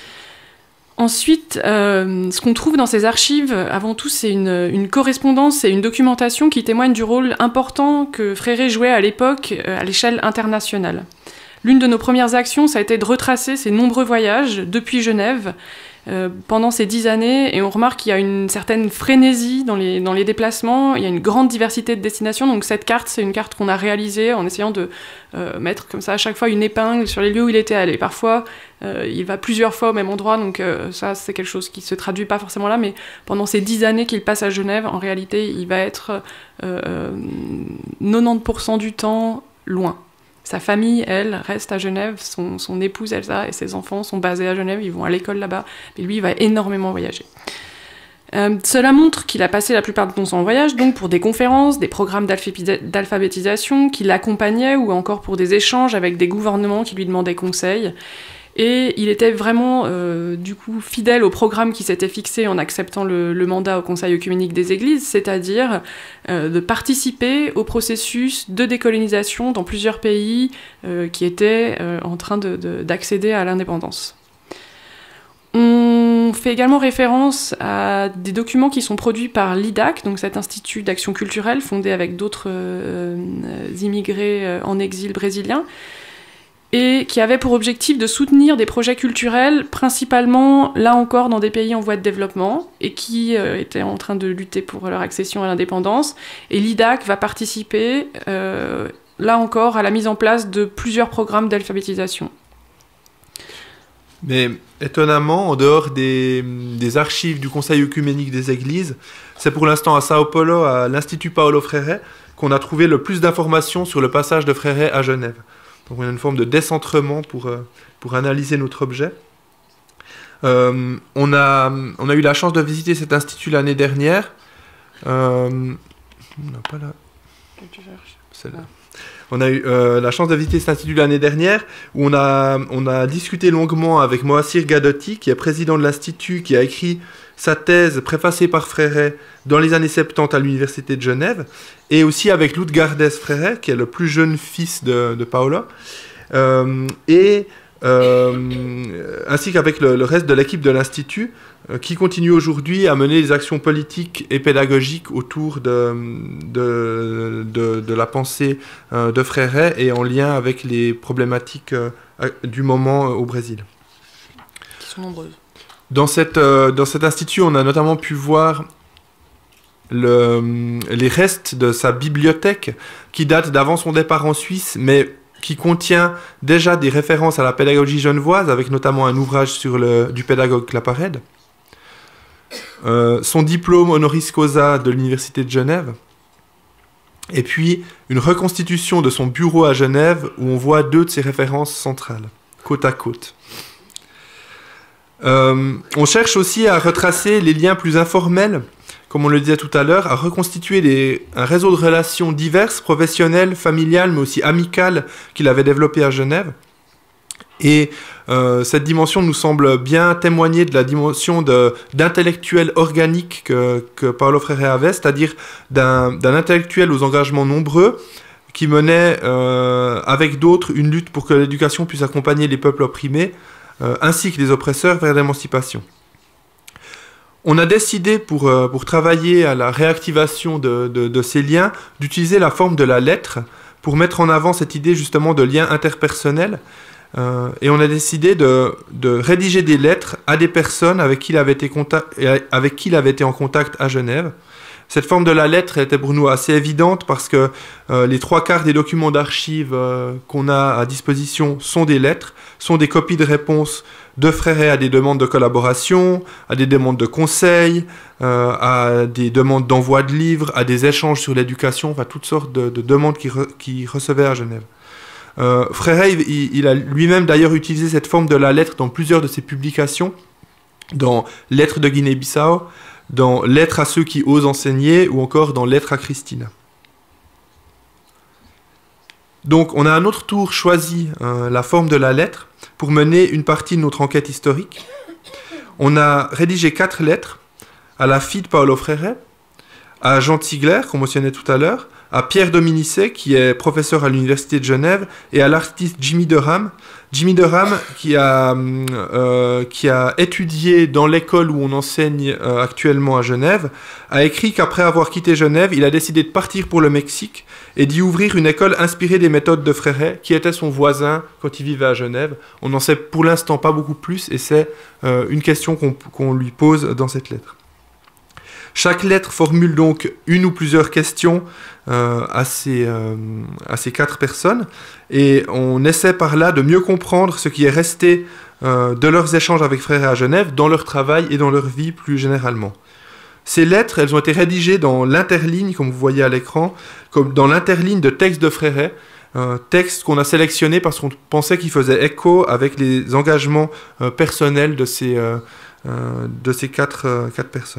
Ensuite, euh, ce qu'on trouve dans ces archives, avant tout, c'est une, une correspondance et une documentation qui témoignent du rôle important que Fréré jouait à l'époque euh, à l'échelle internationale. L'une de nos premières actions, ça a été de retracer ces nombreux voyages depuis Genève euh, pendant ces dix années, et on remarque qu'il y a une certaine frénésie dans les, dans les déplacements, il y a une grande diversité de destinations, donc cette carte, c'est une carte qu'on a réalisée en essayant de euh, mettre comme ça à chaque fois une épingle sur les lieux où il était allé. Parfois, Euh, il va plusieurs fois au même endroit, donc euh, ça c'est quelque chose qui se traduit pas forcément là, mais pendant ces dix années qu'il passe à Genève, en réalité il va être euh, quatre-vingt-dix pour cent du temps loin. Sa famille, elle, reste à Genève, son, son épouse Elsa et ses enfants sont basés à Genève, ils vont à l'école là-bas, mais lui il va énormément voyager. Euh, cela montre qu'il a passé la plupart de son temps en voyage, donc pour des conférences, des programmes d'alphabétisation qui l'accompagnaient, ou encore pour des échanges avec des gouvernements qui lui demandaient conseil. Et il était vraiment, euh, du coup, fidèle au programme qui s'était fixé en acceptant le, le mandat au Conseil œcuménique des Églises, c'est-à-dire euh, de participer au processus de décolonisation dans plusieurs pays euh, qui étaient euh, en train de, de, d'accéder à l'indépendance. On fait également référence à des documents qui sont produits par l'I D A C, donc cet institut d'action culturelle fondé avec d'autres euh, immigrés euh, en exil brésiliens, et qui avait pour objectif de soutenir des projets culturels, principalement, là encore, dans des pays en voie de développement, et qui euh, étaient en train de lutter pour leur accession à l'indépendance. Et l'I D A C va participer, euh, là encore, à la mise en place de plusieurs programmes d'alphabétisation.
Mais étonnamment, en dehors des, des archives du Conseil œcuménique des Églises, c'est pour l'instant à Sao Paulo, à l'Institut Paolo Freire, qu'on a trouvé le plus d'informations sur le passage de Freire à Genève. Donc on a une forme de décentrement pour, euh, pour analyser notre objet. Euh, on, a, on a eu la chance de visiter cet institut l'année dernière. Euh, on n'a pas la... Celle-là. On a eu euh, la chance de visiter cet institut l'année dernière, où on a, on a discuté longuement avec Moacir Gadotti, qui est président de l'institut, qui a écrit sa thèse préfacée par Freire dans les années soixante-dix à l'université de Genève, et aussi avec Lutgardes Freire, qui est le plus jeune fils de, de Paolo. Euh, et euh, ainsi qu'avec le, le reste de l'équipe de l'Institut, euh, qui continue aujourd'hui à mener des actions politiques et pédagogiques autour de, de, de, de la pensée euh, de Freire et en lien avec les problématiques euh, du moment euh, au Brésil.
Qui sont nombreuses.
Dans, cette, euh, dans cet institut, on a notamment pu voir le, les restes de sa bibliothèque qui date d'avant son départ en Suisse, mais qui contient déjà des références à la pédagogie genevoise, avec notamment un ouvrage sur le, du pédagogue Claparède, euh, son diplôme honoris causa de l'Université de Genève, et puis une reconstitution de son bureau à Genève où on voit deux de ses références centrales, côte à côte. Euh, on cherche aussi à retracer les liens plus informels, comme on le disait tout à l'heure, à reconstituer des, un réseau de relations diverses, professionnelles, familiales, mais aussi amicales, qu'il avait développé à Genève. Et euh, cette dimension nous semble bien témoigner de la dimension d'intellectuel organique que, que Paulo Freire avait, c'est-à-dire d'un intellectuel aux engagements nombreux, qui menait euh, avec d'autres une lutte pour que l'éducation puisse accompagner les peuples opprimés, Euh, ainsi que les oppresseurs vers l'émancipation. On a décidé, pour, euh, pour travailler à la réactivation de, de, de ces liens, d'utiliser la forme de la lettre pour mettre en avant cette idée justement de lien interpersonnel. Euh, et on a décidé de, de rédiger des lettres à des personnes avec qui il avait été, contact, avec qui il avait été en contact à Genève. Cette forme de la lettre était pour nous assez évidente parce que euh, les trois quarts des documents d'archives euh, qu'on a à disposition sont des lettres, sont des copies de réponses de Freire à des demandes de collaboration, à des demandes de conseils, euh, à des demandes d'envoi de livres, à des échanges sur l'éducation, enfin toutes sortes de, de demandes qu'il re, qu'il recevait à Genève. Euh, Freire, il, il a lui-même d'ailleurs utilisé cette forme de la lettre dans plusieurs de ses publications, dans Lettres de Guinée-Bissau, dans Lettres à ceux qui osent enseigner, ou encore dans Lettres à Christina. Donc on a à notre tour choisi euh, la forme de la lettre pour mener une partie de notre enquête historique. On a rédigé quatre lettres à la fille de Paulo Freire, à Jean Ziegler, qu'on mentionnait tout à l'heure, à Pierre Dominicet, qui est professeur à l'Université de Genève, et à l'artiste Jimmy Durham. Jimmy Durham, qui a, euh, qui a étudié dans l'école où on enseigne euh, actuellement à Genève, a écrit qu'après avoir quitté Genève, il a décidé de partir pour le Mexique et d'y ouvrir une école inspirée des méthodes de Freire, qui était son voisin quand il vivait à Genève. On n'en sait pour l'instant pas beaucoup plus, et c'est euh, une question qu'on qu'on lui pose dans cette lettre. Chaque lettre formule donc une ou plusieurs questions euh, à, ces, euh, à ces quatre personnes, et on essaie par là de mieux comprendre ce qui est resté euh, de leurs échanges avec Freire à Genève, dans leur travail et dans leur vie plus généralement. Ces lettres, elles ont été rédigées dans l'interligne, comme vous voyez à l'écran, comme dans l'interligne de textes de Freire, un texte qu'on a sélectionné parce qu'on pensait qu'il faisait écho avec les engagements euh, personnels de ces, euh, euh, de ces quatre, euh, quatre personnes.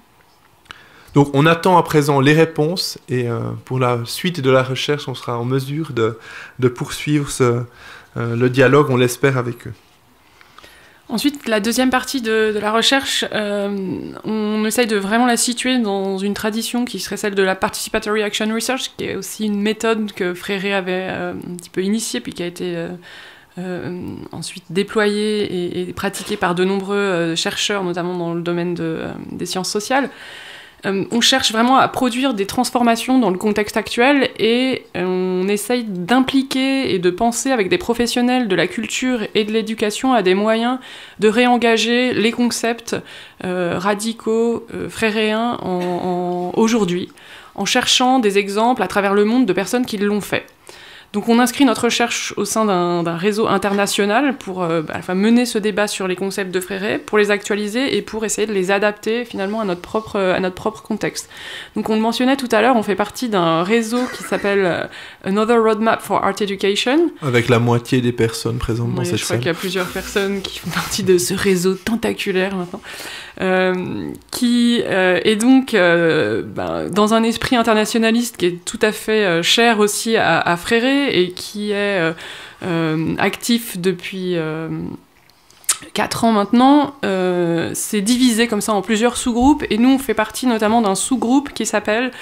Donc on attend à présent les réponses, et euh, pour la suite de la recherche, on sera en mesure de, de poursuivre ce, euh, le dialogue, on l'espère, avec eux.
Ensuite, la deuxième partie de, de la recherche, euh, on essaye de vraiment la situer dans une tradition qui serait celle de la Participatory Action Research, qui est aussi une méthode que Freire avait euh, un petit peu initiée, puis qui a été euh, euh, ensuite déployée et, et pratiquée par de nombreux euh, chercheurs, notamment dans le domaine de, euh, des sciences sociales. Euh, on cherche vraiment à produire des transformations dans le contexte actuel, et euh, on essaye d'impliquer et de penser avec des professionnels de la culture et de l'éducation à des moyens de réengager les concepts euh, radicaux euh, freiréens en, en, aujourd'hui, en cherchant des exemples à travers le monde de personnes qui l'ont fait. Donc on inscrit notre recherche au sein d'un réseau international pour euh, bah, enfin, mener ce débat sur les concepts de Freire, pour les actualiser et pour essayer de les adapter finalement à notre propre, à notre propre contexte. Donc on le mentionnait tout à l'heure, on fait partie d'un réseau qui s'appelle Another Roadmap for Art Education.
Avec la moitié des personnes présentes oui, dans cette salle. Je
crois qu'il y a plusieurs personnes qui font partie de ce réseau tentaculaire maintenant. Euh, qui euh, est donc euh, ben, dans un esprit internationaliste qui est tout à fait euh, cher aussi à, à Freire, et qui est euh, euh, actif depuis euh, quatre ans maintenant. Euh, c'est divisé comme ça en plusieurs sous-groupes, et nous on fait partie notamment d'un sous-groupe qui s'appelle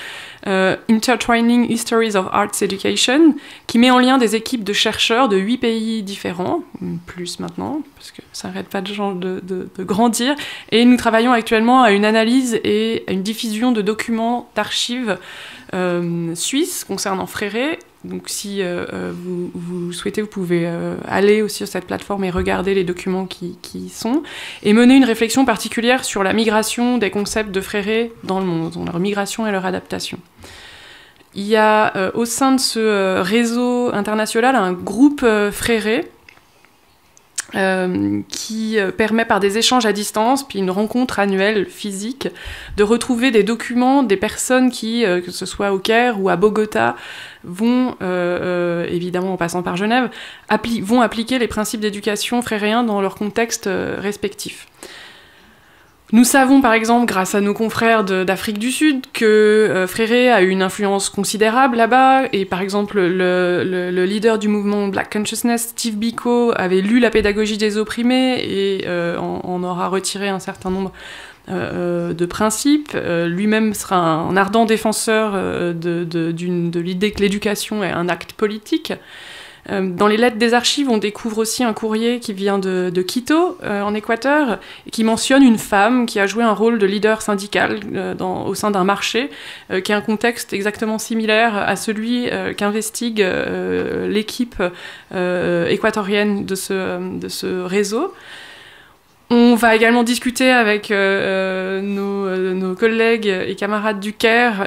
euh, Intertwining Histories of Arts Education, qui met en lien des équipes de chercheurs de huit pays différents, plus maintenant, parce que ça n'arrête pas de, de, de, de grandir, et nous travaillons actuellement à une analyse et à une diffusion de documents d'archives euh, suisses concernant Fréré. Donc si euh, vous, vous souhaitez, vous pouvez euh, aller aussi sur cette plateforme et regarder les documents qui, qui y sont, et mener une réflexion particulière sur la migration des concepts de Fréré dans le monde, leur migration et leur adaptation. Il y a euh, au sein de ce euh, réseau international un groupe euh, Fréré, Euh, qui euh, permet par des échanges à distance, puis une rencontre annuelle physique, de retrouver des documents des personnes qui, euh, que ce soit au Caire ou à Bogota, vont, euh, euh, évidemment en passant par Genève, appli- vont appliquer les principes d'éducation fréréens dans leur contexte euh, respectif. Nous savons par exemple, grâce à nos confrères de, d'Afrique du Sud, que euh, Fréré a eu une influence considérable là-bas, et par exemple le, le, le leader du mouvement Black Consciousness, Steve Biko, avait lu La pédagogie des opprimés et euh, en, en aura retiré un certain nombre euh, de principes. Euh, lui-même sera un, un ardent défenseur euh, de, de, d'une, de l'idée que l'éducation est un acte politique. Dans les lettres des archives, on découvre aussi un courrier qui vient de, de Quito, euh, en Équateur, et qui mentionne une femme qui a joué un rôle de leader syndical euh, dans, au sein d'un marché, euh, qui a un contexte exactement similaire à celui euh, qu'investigue euh, l'équipe euh, équatorienne de ce, de ce réseau. On va également discuter avec euh, nos, euh, nos collègues et camarades du Caire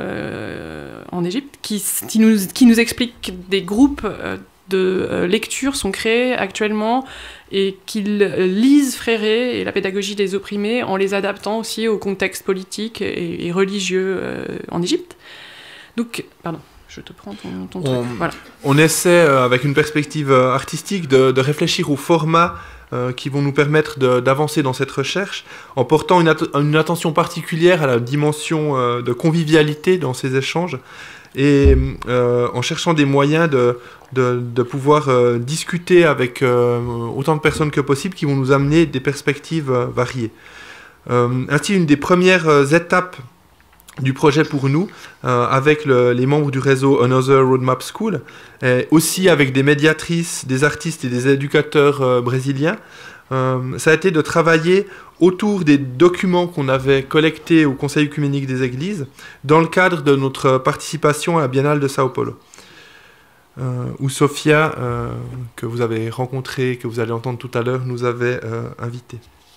euh, en Égypte, qui, qui, nous, qui nous expliquent que des groupes de euh, lecture sont créés actuellement et qu'ils lisent Fréré et la pédagogie des opprimés en les adaptant aussi au contexte politique et, et religieux euh, en Égypte. Donc, pardon. Je te prends ton, ton truc.
On,
voilà.
on essaie, euh, avec une perspective euh, artistique, de, de réfléchir aux formats euh, qui vont nous permettre de, d'avancer dans cette recherche, en portant une, at- une attention particulière à la dimension euh, de convivialité dans ces échanges, et euh, en cherchant des moyens de, de, de pouvoir euh, discuter avec euh, autant de personnes que possible qui vont nous amener des perspectives euh, variées. Euh, ainsi, une des premières euh, étapes du projet pour nous, euh, avec le, les membres du réseau Another Roadmap School, et aussi avec des médiatrices, des artistes et des éducateurs euh, brésiliens, euh, ça a été de travailler autour des documents qu'on avait collectés au Conseil œcuménique des Églises, dans le cadre de notre participation à la Biennale de Sao Paulo, euh, où Sophia, euh, que vous avez rencontrée, que vous allez entendre tout à l'heure, nous avait euh, invités.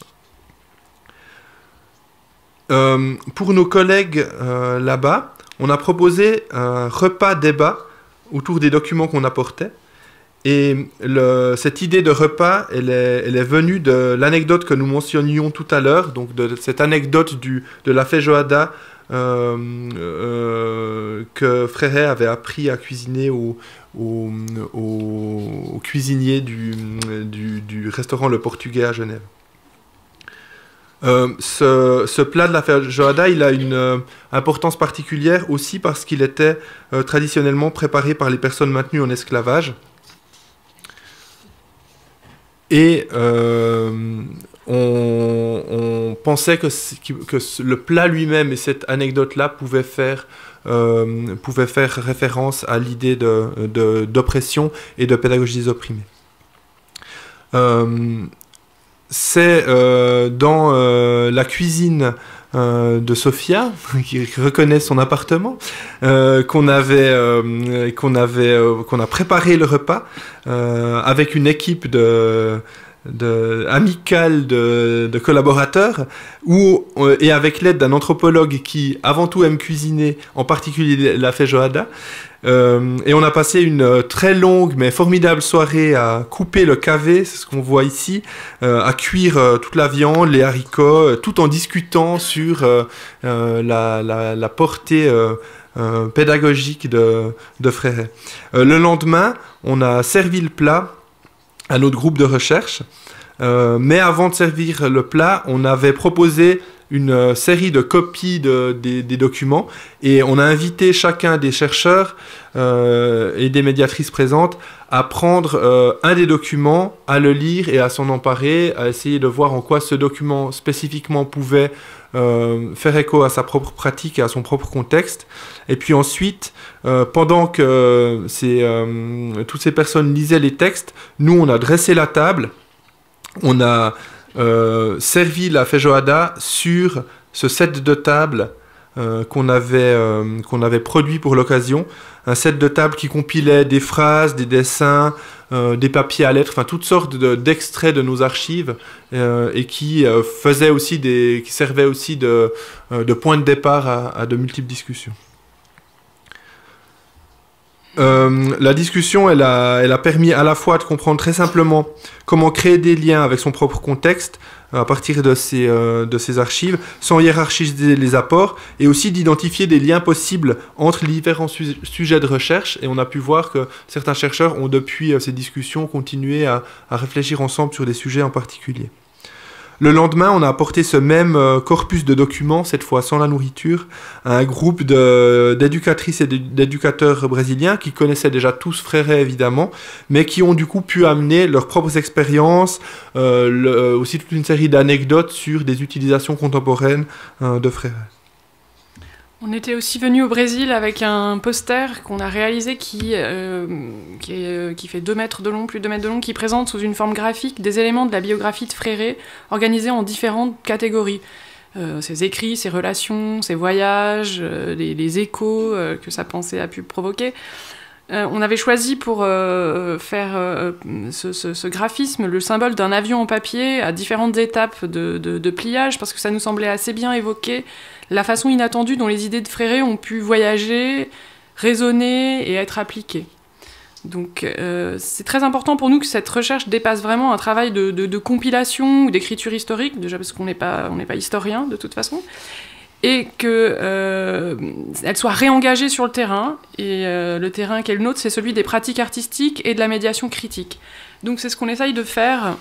Euh, pour nos collègues euh, là-bas, on a proposé un repas-débat autour des documents qu'on apportait. Et le, cette idée de repas, elle est, elle est venue de l'anecdote que nous mentionnions tout à l'heure, donc de cette anecdote du, de la feijoada euh, euh, que Fréré avait appris à cuisiner au, au, au, au cuisinier du, du, du restaurant Le Portugais à Genève. Euh, ce, ce plat de la feijoada, il a une euh, importance particulière aussi parce qu'il était euh, traditionnellement préparé par les personnes maintenues en esclavage. Et euh, on, on pensait que, que le plat lui-même et cette anecdote-là pouvaient faire, euh, pouvaient faire référence à l'idée de, de, d'oppression et de pédagogie des opprimés. Euh, C'est euh, dans euh, la cuisine euh, de Sophia, qui reconnaît son appartement, euh, qu'on avait, euh, qu'on avait, euh, qu'on a préparé le repas euh, avec une équipe de, de amicale de, de collaborateurs, où, euh, et avec l'aide d'un anthropologue qui, avant tout, aime cuisiner, en particulier la feijoada. Euh, et on a passé une très longue mais formidable soirée à couper le cavé, c'est ce qu'on voit ici, euh, à cuire euh, toute la viande, les haricots, euh, tout en discutant sur euh, euh, la, la, la portée euh, euh, pédagogique de, de Fréré. Euh, le lendemain, on a servi le plat à notre groupe de recherche, euh, mais avant de servir le plat, on avait proposé une série de copies de, des, des documents, et on a invité chacun des chercheurs euh, et des médiatrices présentes à prendre euh, un des documents, à le lire et à s'en emparer, à essayer de voir en quoi ce document spécifiquement pouvait euh, faire écho à sa propre pratique et à son propre contexte. Et puis ensuite, euh, pendant que ces, euh, toutes ces personnes lisaient les textes, nous, on a dressé la table, on a euh, servi la feijoada sur ce set de table euh, qu'on avait, euh, qu'on avait produit pour l'occasion. Un set de table qui compilait des phrases, des dessins, euh, des papiers à lettres, enfin toutes sortes de, d'extraits de nos archives euh, et qui euh, faisait aussi des, qui servait aussi de, euh, de point de départ à, à de multiples discussions. Euh, la discussion, elle a, elle a permis à la fois de comprendre très simplement comment créer des liens avec son propre contexte à partir de ces, euh, de ces archives, sans hiérarchiser les apports, et aussi d'identifier des liens possibles entre les différents su- sujets de recherche. Et on a pu voir que certains chercheurs ont, depuis euh, ces discussions, continué à, à réfléchir ensemble sur des sujets en particulier. Le lendemain, on a apporté ce même euh, corpus de documents, cette fois sans la nourriture, à un groupe de, d'éducatrices et d'éducateurs brésiliens qui connaissaient déjà tous Freire, évidemment, mais qui ont du coup pu amener leurs propres expériences, euh, le, aussi toute une série d'anecdotes sur des utilisations contemporaines euh, de Freire.
On était aussi venu au Brésil avec un poster qu'on a réalisé qui, euh, qui, est, qui fait deux mètres de long, plus de deux mètres de long, qui présente sous une forme graphique des éléments de la biographie de Freire organisés en différentes catégories. Euh, ses écrits, ses relations, ses voyages, euh, les, les échos euh, que sa pensée a pu provoquer. Euh, on avait choisi pour euh, faire euh, ce, ce, ce graphisme le symbole d'un avion en papier à différentes étapes de, de, de pliage, parce que ça nous semblait assez bien évoquer la façon inattendue dont les idées de Freire ont pu voyager, résonner et être appliquées. Donc euh, c'est très important pour nous que cette recherche dépasse vraiment un travail de, de, de compilation ou d'écriture historique, déjà parce qu'on n'est pas, on n'est pas historien de toute façon, et qu'elle euh, soit réengagée sur le terrain. Et euh, le terrain qui est le nôtre, c'est celui des pratiques artistiques et de la médiation critique. Donc c'est ce qu'on essaye de faire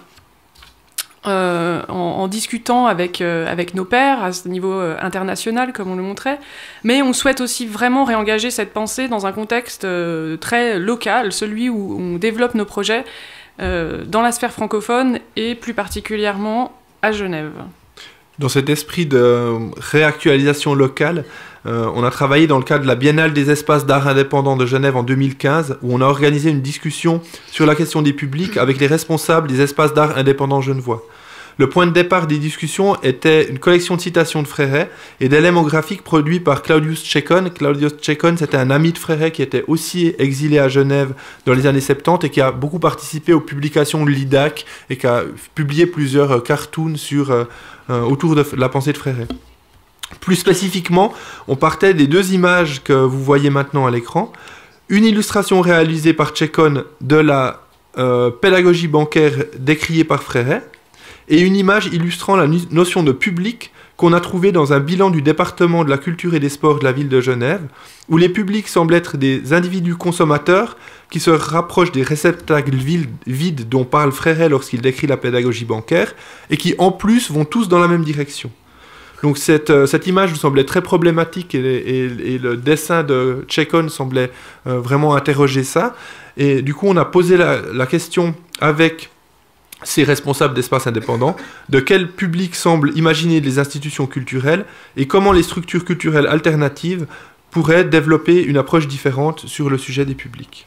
euh, en, en discutant avec, euh, avec nos pairs à ce niveau euh, international, comme on le montrait. Mais on souhaite aussi vraiment réengager cette pensée dans un contexte euh, très local, celui où on développe nos projets euh, dans la sphère francophone et plus particulièrement à Genève.
Dans cet esprit de réactualisation locale, euh, on a travaillé dans le cadre de la Biennale des espaces d'art indépendants de Genève en deux mille quinze, où on a organisé une discussion sur la question des publics avec les responsables des espaces d'art indépendants genevois. Le point de départ des discussions était une collection de citations de Freire et d'éléments graphiques produits par Claudius Tschekon. Claudius Tschekon, c'était un ami de Freire qui était aussi exilé à Genève dans les années soixante-dix et qui a beaucoup participé aux publications de l'I D A C et qui a publié plusieurs euh, cartoons sur, euh, euh, autour de la pensée de Freire. Plus spécifiquement, on partait des deux images que vous voyez maintenant à l'écran. Une illustration réalisée par Tschekon de la euh, pédagogie bancaire décriée par Freire, et une image illustrant la notion de public qu'on a trouvée dans un bilan du département de la culture et des sports de la ville de Genève, où les publics semblent être des individus consommateurs qui se rapprochent des réceptacles vides dont parle Freire lorsqu'il décrit la pédagogie bancaire, et qui en plus vont tous dans la même direction. Donc cette, euh, cette image nous semblait très problématique, et, et, et le dessin de Tschekon semblait euh, vraiment interroger ça, et du coup on a posé la, la question avec ces responsables d'espaces indépendants, de quel public semblent imaginer les institutions culturelles et comment les structures culturelles alternatives pourraient développer une approche différente sur le sujet des publics.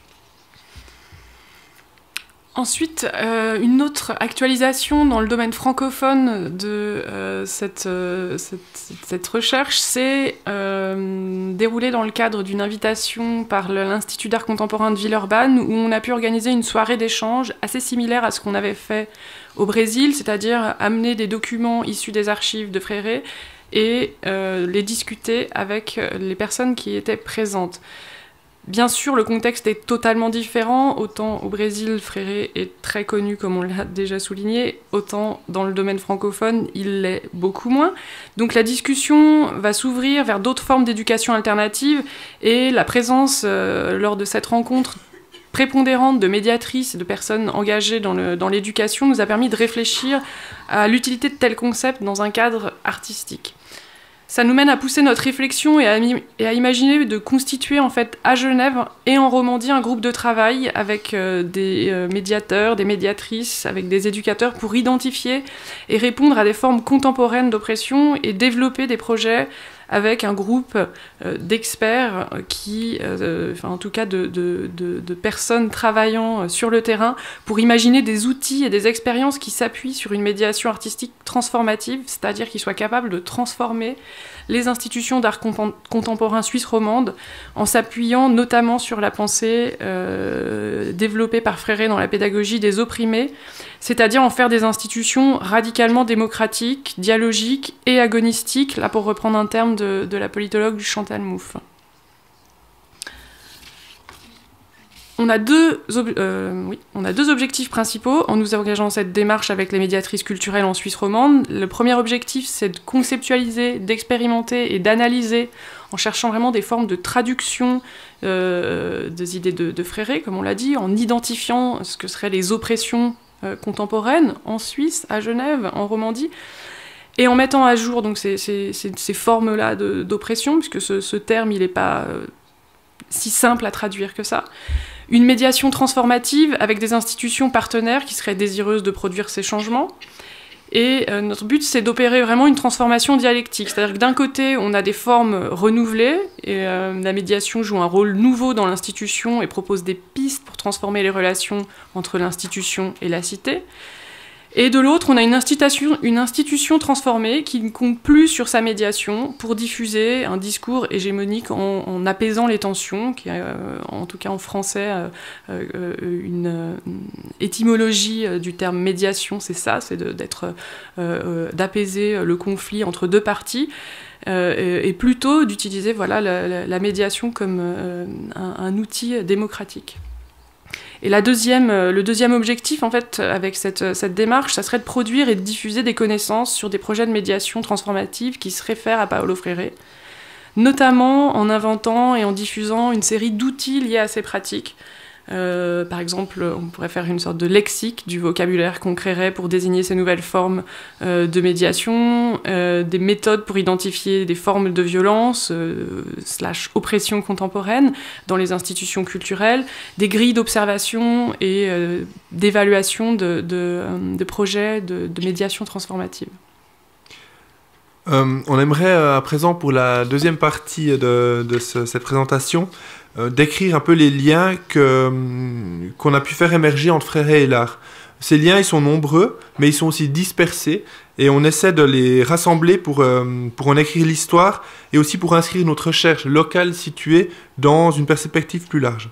Ensuite, euh, une autre actualisation dans le domaine francophone de euh, cette, euh, cette, cette recherche s'est euh, déroulée dans le cadre d'une invitation par l'Institut d'art contemporain de Villeurbanne, où on a pu organiser une soirée d'échange assez similaire à ce qu'on avait fait au Brésil, c'est-à-dire amener des documents issus des archives de Freire et euh, les discuter avec les personnes qui étaient présentes. Bien sûr, le contexte est totalement différent. Autant au Brésil, Freire est très connu, comme on l'a déjà souligné, autant dans le domaine francophone, il l'est beaucoup moins. Donc la discussion va s'ouvrir vers d'autres formes d'éducation alternative, et la présence, euh, lors de cette rencontre prépondérante de médiatrices et de personnes engagées dans, le, dans l'éducation, nous a permis de réfléchir à l'utilité de tels concepts dans un cadre artistique. ça nous mène à pousser notre réflexion et à, et à imaginer de constituer en fait à Genève et en Romandie un groupe de travail avec euh, des euh, médiateurs, des médiatrices, avec des éducateurs pour identifier et répondre à des formes contemporaines d'oppression et développer des projets avec un groupe euh, d'experts qui, euh, enfin en tout cas de, de, de, de personnes travaillant sur le terrain pour imaginer des outils et des expériences qui s'appuient sur une médiation artistique transformative, c'est-à-dire qui soient capables de transformer les institutions d'art contemporain suisse romande en s'appuyant notamment sur la pensée euh, développée par Freire dans la pédagogie des opprimés, c'est-à-dire en faire des institutions radicalement démocratiques, dialogiques et agonistiques, là pour reprendre un terme de, de la politologue Chantal Mouffe. On a, deux euh, oui, on a deux objectifs principaux en nous engageant dans cette démarche avec les médiatrices culturelles en Suisse romande. Le premier objectif, c'est de conceptualiser, d'expérimenter et d'analyser en cherchant vraiment des formes de traduction euh, des idées de, de Freire, comme on l'a dit, en identifiant ce que seraient les oppressions euh, contemporaines en Suisse, à Genève, en Romandie, et en mettant à jour donc, ces, ces, ces, ces formes-là d'oppression, puisque ce, ce terme, il n'est pas euh, si simple à traduire que ça. Une médiation transformative avec des institutions partenaires qui seraient désireuses de produire ces changements. Et euh, notre but, c'est d'opérer vraiment une transformation dialectique. C'est-à-dire que d'un côté, on a des formes renouvelées, et euh, la médiation joue un rôle nouveau dans l'institution et propose des pistes pour transformer les relations entre l'institution et la cité. Et de l'autre, on a une institution, une institution transformée qui ne compte plus sur sa médiation pour diffuser un discours hégémonique en, en apaisant les tensions, qui est, euh, en tout cas en français, euh, euh, une, une étymologie du terme médiation, c'est ça, c'est d'être, euh, d'apaiser le conflit entre deux parties, euh, et, et plutôt d'utiliser voilà, la, la, la médiation comme euh, un, un outil démocratique. Et la deuxième, le deuxième objectif, en fait, avec cette, cette démarche, ça serait de produire et de diffuser des connaissances sur des projets de médiation transformative qui se réfèrent à Paolo Freire, notamment en inventant et en diffusant une série d'outils liés à ces pratiques. Euh, par exemple, on pourrait faire une sorte de lexique du vocabulaire qu'on créerait pour désigner ces nouvelles formes euh, de médiation, euh, des méthodes pour identifier des formes de violence euh, slash oppression contemporaine dans les institutions culturelles, des grilles d'observation et euh, d'évaluation de, de, de projets de, de médiation transformative.
Euh, on aimerait euh, à présent, pour la deuxième partie de, de ce, cette présentation, euh, décrire un peu les liens que, qu'on a pu faire émerger entre Freire et l'art. Ces liens, ils sont nombreux, mais ils sont aussi dispersés, et on essaie de les rassembler pour, euh, pour en écrire l'histoire, et aussi pour inscrire notre recherche locale située dans une perspective plus large.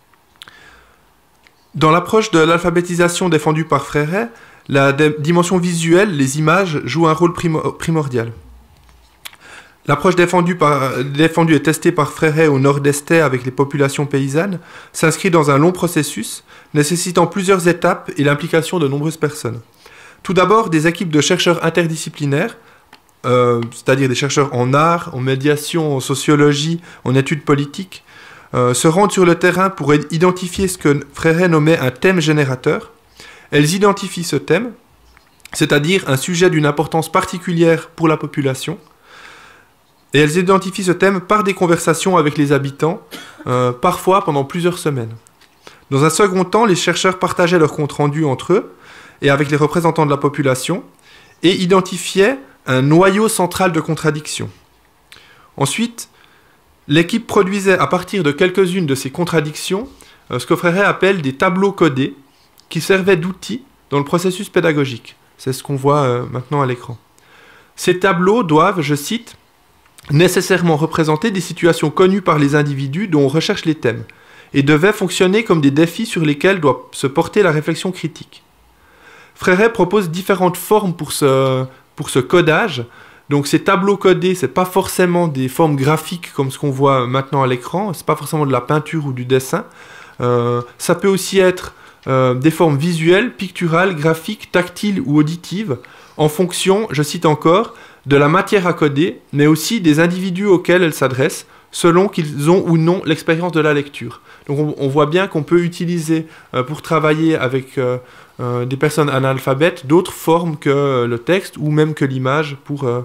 Dans l'approche de l'alphabétisation défendue par Freire, la dimension visuelle, les images, jouent un rôle primo- primordial. L'approche défendue, par, défendue et testée par Freire au nord-est avec les populations paysannes s'inscrit dans un long processus, nécessitant plusieurs étapes et l'implication de nombreuses personnes. Tout d'abord, des équipes de chercheurs interdisciplinaires, euh, c'est-à-dire des chercheurs en art, en médiation, en sociologie, en études politiques, euh, se rendent sur le terrain pour identifier ce que Freire nommait un thème générateur. Elles identifient ce thème, c'est-à-dire un sujet d'une importance particulière pour la population, et elles identifient ce thème par des conversations avec les habitants, euh, parfois pendant plusieurs semaines. Dans un second temps, les chercheurs partageaient leurs comptes rendus entre eux et avec les représentants de la population, et identifiaient un noyau central de contradictions. Ensuite, l'équipe produisait à partir de quelques-unes de ces contradictions euh, ce que Freire appelle des tableaux codés, qui servaient d'outils dans le processus pédagogique. C'est ce qu'on voit euh, maintenant à l'écran. Ces tableaux doivent, je cite, nécessairement représenter des situations connues par les individus dont on recherche les thèmes, et devaient fonctionner comme des défis sur lesquels doit se porter la réflexion critique. Freire propose différentes formes pour ce, pour ce codage. Donc ces tableaux codés, ce n'est pas forcément des formes graphiques comme ce qu'on voit maintenant à l'écran, ce n'est pas forcément de la peinture ou du dessin. Euh, ça peut aussi être Euh, des formes visuelles, picturales, graphiques, tactiles ou auditives, en fonction, je cite encore, de la matière à coder, mais aussi des individus auxquels elles s'adressent, selon qu'ils ont ou non l'expérience de la lecture. Donc on, on voit bien qu'on peut utiliser, euh, pour travailler avec euh, euh, des personnes analphabètes, d'autres formes que le texte, ou même que l'image, pour, euh,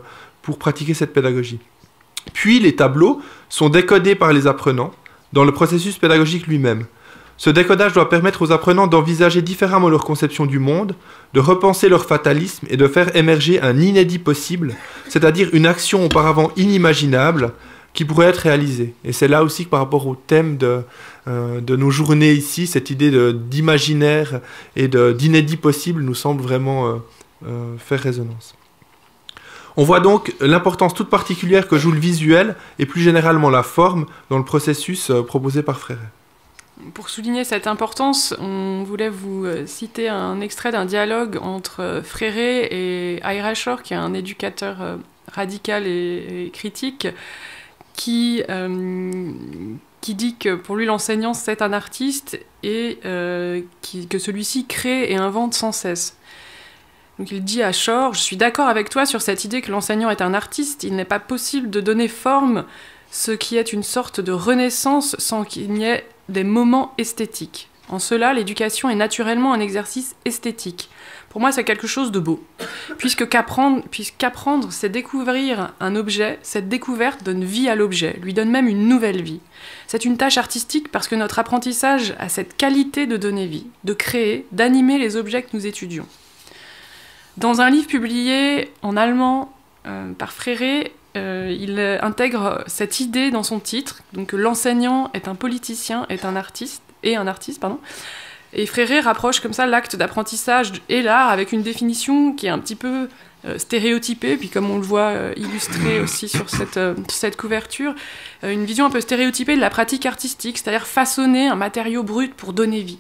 pour pratiquer cette pédagogie. Puis les tableaux sont décodés par les apprenants dans le processus pédagogique lui-même. Ce décodage doit permettre aux apprenants d'envisager différemment leur conception du monde, de repenser leur fatalisme et de faire émerger un inédit possible, c'est-à-dire une action auparavant inimaginable qui pourrait être réalisée. Et c'est là aussi que par rapport au thème de, euh, de nos journées ici, cette idée d'imaginaire et d'inédit possible nous semble vraiment euh, euh, faire résonance. On voit donc l'importance toute particulière que joue le visuel et plus généralement la forme dans le processus euh, proposé par Fréret.
Pour souligner cette importance, on voulait vous citer un extrait d'un dialogue entre Fréret et Ira Shor, qui est un éducateur radical et, et critique, qui, euh, qui dit que pour lui l'enseignant c'est un artiste et euh, qui, que celui-ci crée et invente sans cesse. Donc il dit à Shor, je suis d'accord avec toi sur cette idée que l'enseignant est un artiste, il n'est pas possible de donner forme ce qui est une sorte de renaissance sans qu'il n'y ait des moments esthétiques. En cela, l'éducation est naturellement un exercice esthétique. Pour moi, c'est quelque chose de beau. Puisque qu'apprendre, puisqu'apprendre, c'est découvrir un objet, cette découverte donne vie à l'objet, lui donne même une nouvelle vie. C'est une tâche artistique parce que notre apprentissage a cette qualité de donner vie, de créer, d'animer les objets que nous étudions. Dans un livre publié en allemand euh, par Fréret, Euh, il intègre cette idée dans son titre, donc que l'enseignant est un politicien, est un artiste, et un artiste, pardon. Et Fréret rapproche comme ça l'acte d'apprentissage et l'art avec une définition qui est un petit peu euh, stéréotypée, puis comme on le voit euh, illustré aussi sur cette, euh, cette couverture, euh, une vision un peu stéréotypée de la pratique artistique, c'est-à-dire façonner un matériau brut pour donner vie.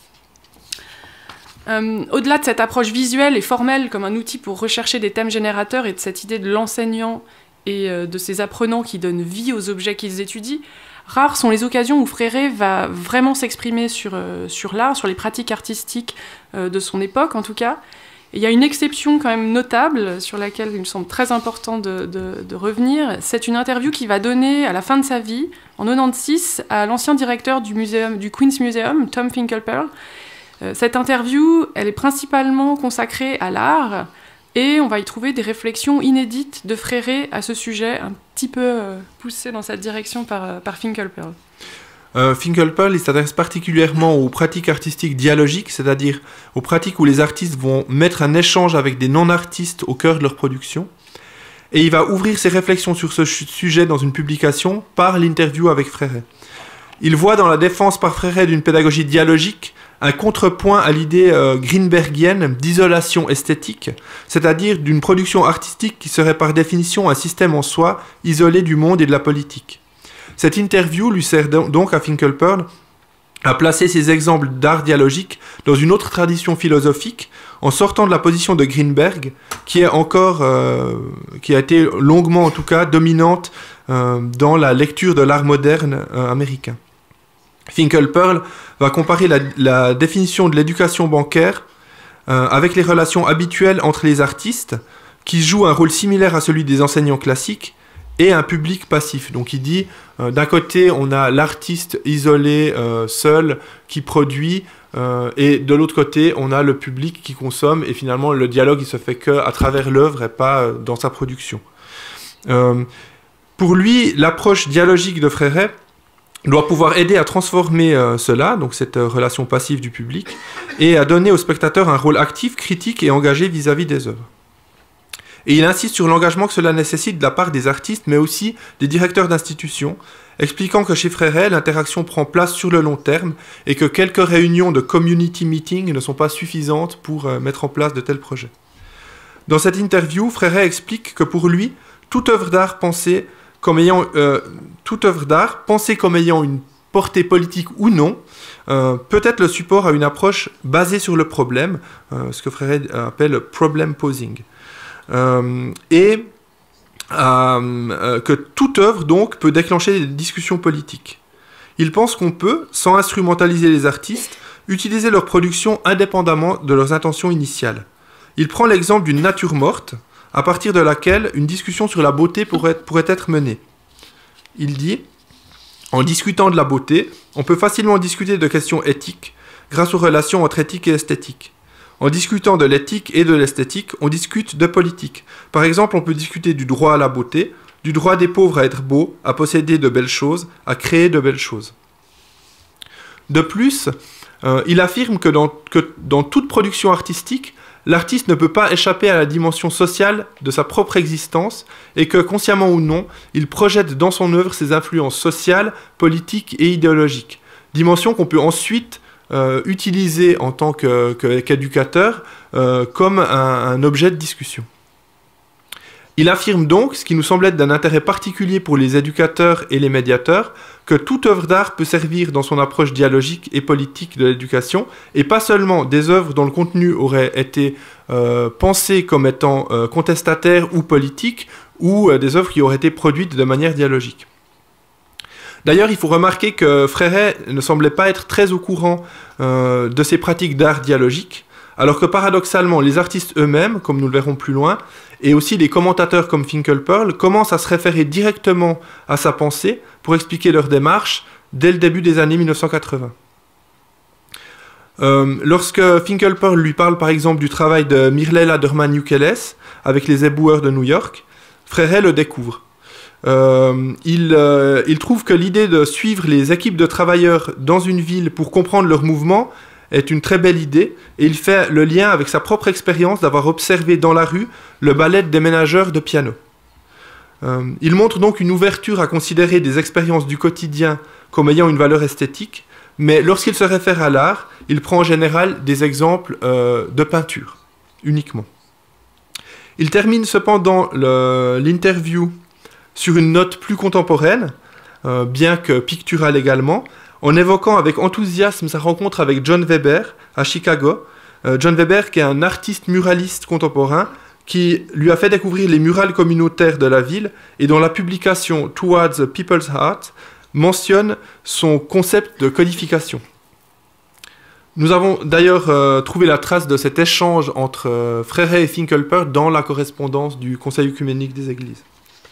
Euh, au-delà de cette approche visuelle et formelle comme un outil pour rechercher des thèmes générateurs et de cette idée de l'enseignant et de ces apprenants qui donnent vie aux objets qu'ils étudient, rares sont les occasions où Fréret va vraiment s'exprimer sur, euh, sur l'art, sur les pratiques artistiques euh, de son époque en tout cas. Et il y a une exception quand même notable sur laquelle il me semble très important de, de, de revenir. C'est une interview qu'il va donner à la fin de sa vie, en quatre-vingt-seize, à l'ancien directeur du, muséum, du Queen's Museum, Tom Finkelpearl. Euh, cette interview, elle est principalement consacrée à l'art. Et on va y trouver des réflexions inédites de Fréret à ce sujet, un petit peu euh, poussées dans cette direction par, euh, par Finkelpearl.
Euh, Finkelpearl, il s'adresse particulièrement aux pratiques artistiques dialogiques, c'est-à-dire aux pratiques où les artistes vont mettre un échange avec des non-artistes au cœur de leur production. Et il va ouvrir ses réflexions sur ce sujet dans une publication par l'interview avec Fréret. Il voit dans la défense par Fréret d'une pédagogie dialogique un contrepoint à l'idée euh, greenbergienne d'isolation esthétique, c'est-à-dire d'une production artistique qui serait par définition un système en soi, isolé du monde et de la politique. Cette interview lui sert donc à Finkelpearl à placer ces exemples d'art dialogique dans une autre tradition philosophique, en sortant de la position de Greenberg, qui est encore, euh, qui a été longuement en tout cas dominante euh, dans la lecture de l'art moderne euh, américain. Finkelpearl va comparer la, la définition de l'éducation bancaire euh, avec les relations habituelles entre les artistes, qui jouent un rôle similaire à celui des enseignants classiques, et un public passif. Donc il dit, euh, d'un côté, on a l'artiste isolé, euh, seul, qui produit, euh, et de l'autre côté, on a le public qui consomme, et finalement, le dialogue, il se fait qu'à travers l'œuvre et pas euh, dans sa production. Euh, pour lui, l'approche dialogique de Fréret doit pouvoir aider à transformer euh, cela, donc cette euh, relation passive du public, et à donner au spectateur un rôle actif, critique et engagé vis-à-vis des œuvres. Et il insiste sur l'engagement que cela nécessite de la part des artistes, mais aussi des directeurs d'institutions, expliquant que chez Fréret, l'interaction prend place sur le long terme et que quelques réunions de community meeting ne sont pas suffisantes pour euh, mettre en place de tels projets. Dans cette interview, Fréret explique que pour lui, toute œuvre d'art pensée comme ayant, euh, toute œuvre d'art pensée comme ayant une portée politique ou non, euh, peut être le support à une approche basée sur le problème, euh, ce que Fréret appelle problem posing. Euh, et euh, que toute œuvre donc peut déclencher des discussions politiques. Il pense qu'on peut, sans instrumentaliser les artistes, utiliser leur production indépendamment de leurs intentions initiales. Il prend l'exemple d'une nature morte, à partir de laquelle une discussion sur la beauté pourrait, pourrait être menée. Il dit, en discutant de la beauté, on peut facilement discuter de questions éthiques grâce aux relations entre éthique et esthétique. En discutant de l'éthique et de l'esthétique, on discute de politique. Par exemple, on peut discuter du droit à la beauté, du droit des pauvres à être beaux, à posséder de belles choses, à créer de belles choses. De plus, euh, il affirme que dans, que dans toute production artistique, l'artiste ne peut pas échapper à la dimension sociale de sa propre existence et que, consciemment ou non, il projette dans son œuvre ses influences sociales, politiques et idéologiques. Dimension qu'on peut ensuite euh, utiliser en tant que, que, qu'éducateur euh, comme un, un objet de discussion. Il affirme donc, ce qui nous semble être d'un intérêt particulier pour les éducateurs et les médiateurs, que toute œuvre d'art peut servir dans son approche dialogique et politique de l'éducation, et pas seulement des œuvres dont le contenu aurait été euh, pensé comme étant euh, contestataire ou politique, ou euh, des œuvres qui auraient été produites de manière dialogique. D'ailleurs, il faut remarquer que Fréret ne semblait pas être très au courant euh, de ces pratiques d'art dialogique, alors que paradoxalement, les artistes eux-mêmes, comme nous le verrons plus loin, et aussi les commentateurs comme Finkelpearl, commencent à se référer directement à sa pensée pour expliquer leur démarche dès le début des années mille neuf cent quatre-vingts. Euh, lorsque Finkelpearl lui parle par exemple du travail de Mirley Laderman-Ukeles avec les éboueurs de New York, Fréret le découvre. Euh, il, euh, il trouve que l'idée de suivre les équipes de travailleurs dans une ville pour comprendre leurs mouvements est une très belle idée, et il fait le lien avec sa propre expérience d'avoir observé dans la rue le ballet des ménageurs de piano. Euh, il montre donc une ouverture à considérer des expériences du quotidien comme ayant une valeur esthétique, mais lorsqu'il se réfère à l'art, il prend en général des exemples euh, de peinture, uniquement. Il termine cependant l'interview sur une note plus contemporaine, euh, bien que picturale également, en évoquant avec enthousiasme sa rencontre avec John Weber à Chicago. Euh, John Weber, qui est un artiste muraliste contemporain, qui lui a fait découvrir les murales communautaires de la ville et dont la publication Towards the People's Heart mentionne son concept de codification. Nous avons d'ailleurs euh, trouvé la trace de cet échange entre euh, Fréret et Finkelpearl dans la correspondance du Conseil œcuménique des Églises.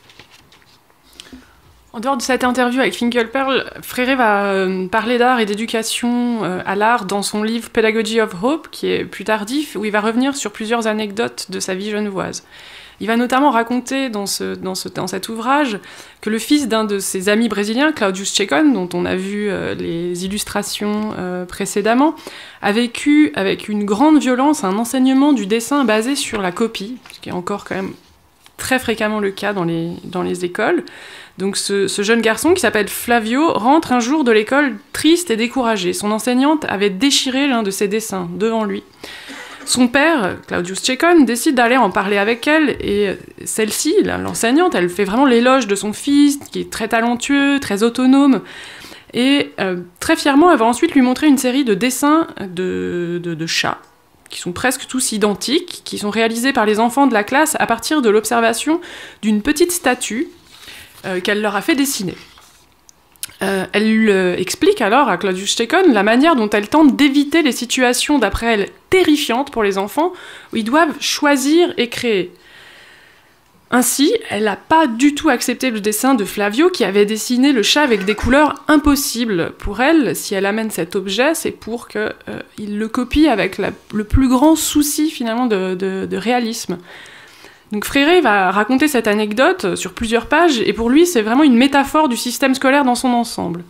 En dehors de cette interview avec Finkelpearl, Fréret va euh, parler d'art et d'éducation euh, à l'art dans son livre Pedagogy of Hope, qui est plus tardif, où il va revenir sur plusieurs anecdotes de sa vie genevoise. Il va notamment raconter dans, ce, dans, ce, dans cet ouvrage que le fils d'un de ses amis brésiliens, Claudius Checon, dont on a vu euh, les illustrations euh, précédemment, a vécu avec une grande violence un enseignement du dessin basé sur la copie, ce qui est encore quand même très fréquemment le cas dans les, dans les écoles. Donc ce, ce jeune garçon qui s'appelle Flavio rentre un jour de l'école triste et découragé. Son enseignante avait déchiré l'un de ses dessins devant lui. Son père, Claudius Checon, décide d'aller en parler avec elle, et celle-ci, l'enseignante, elle fait vraiment l'éloge de son fils, qui est très talentueux, très autonome, et euh, très fièrement, elle va ensuite lui montrer une série de dessins de, de, de chats, qui sont presque tous identiques, qui sont réalisés par les enfants de la classe à partir de l'observation d'une petite statue euh, qu'elle leur a fait dessiner. Euh, elle euh, explique alors à Claudius Checon la manière dont elle tente d'éviter les situations, d'après elle, terrifiantes pour les enfants, où ils doivent choisir et créer. Ainsi, elle n'a pas du tout accepté le dessin de Flavio, qui avait dessiné le chat avec des couleurs impossibles. Pour elle, si elle amène cet objet, c'est pour qu'il euh, le copie avec la, le plus grand souci, finalement, de, de, de réalisme. Donc Fréret va raconter cette anecdote sur plusieurs pages, et pour lui, c'est vraiment une métaphore du système scolaire dans son ensemble.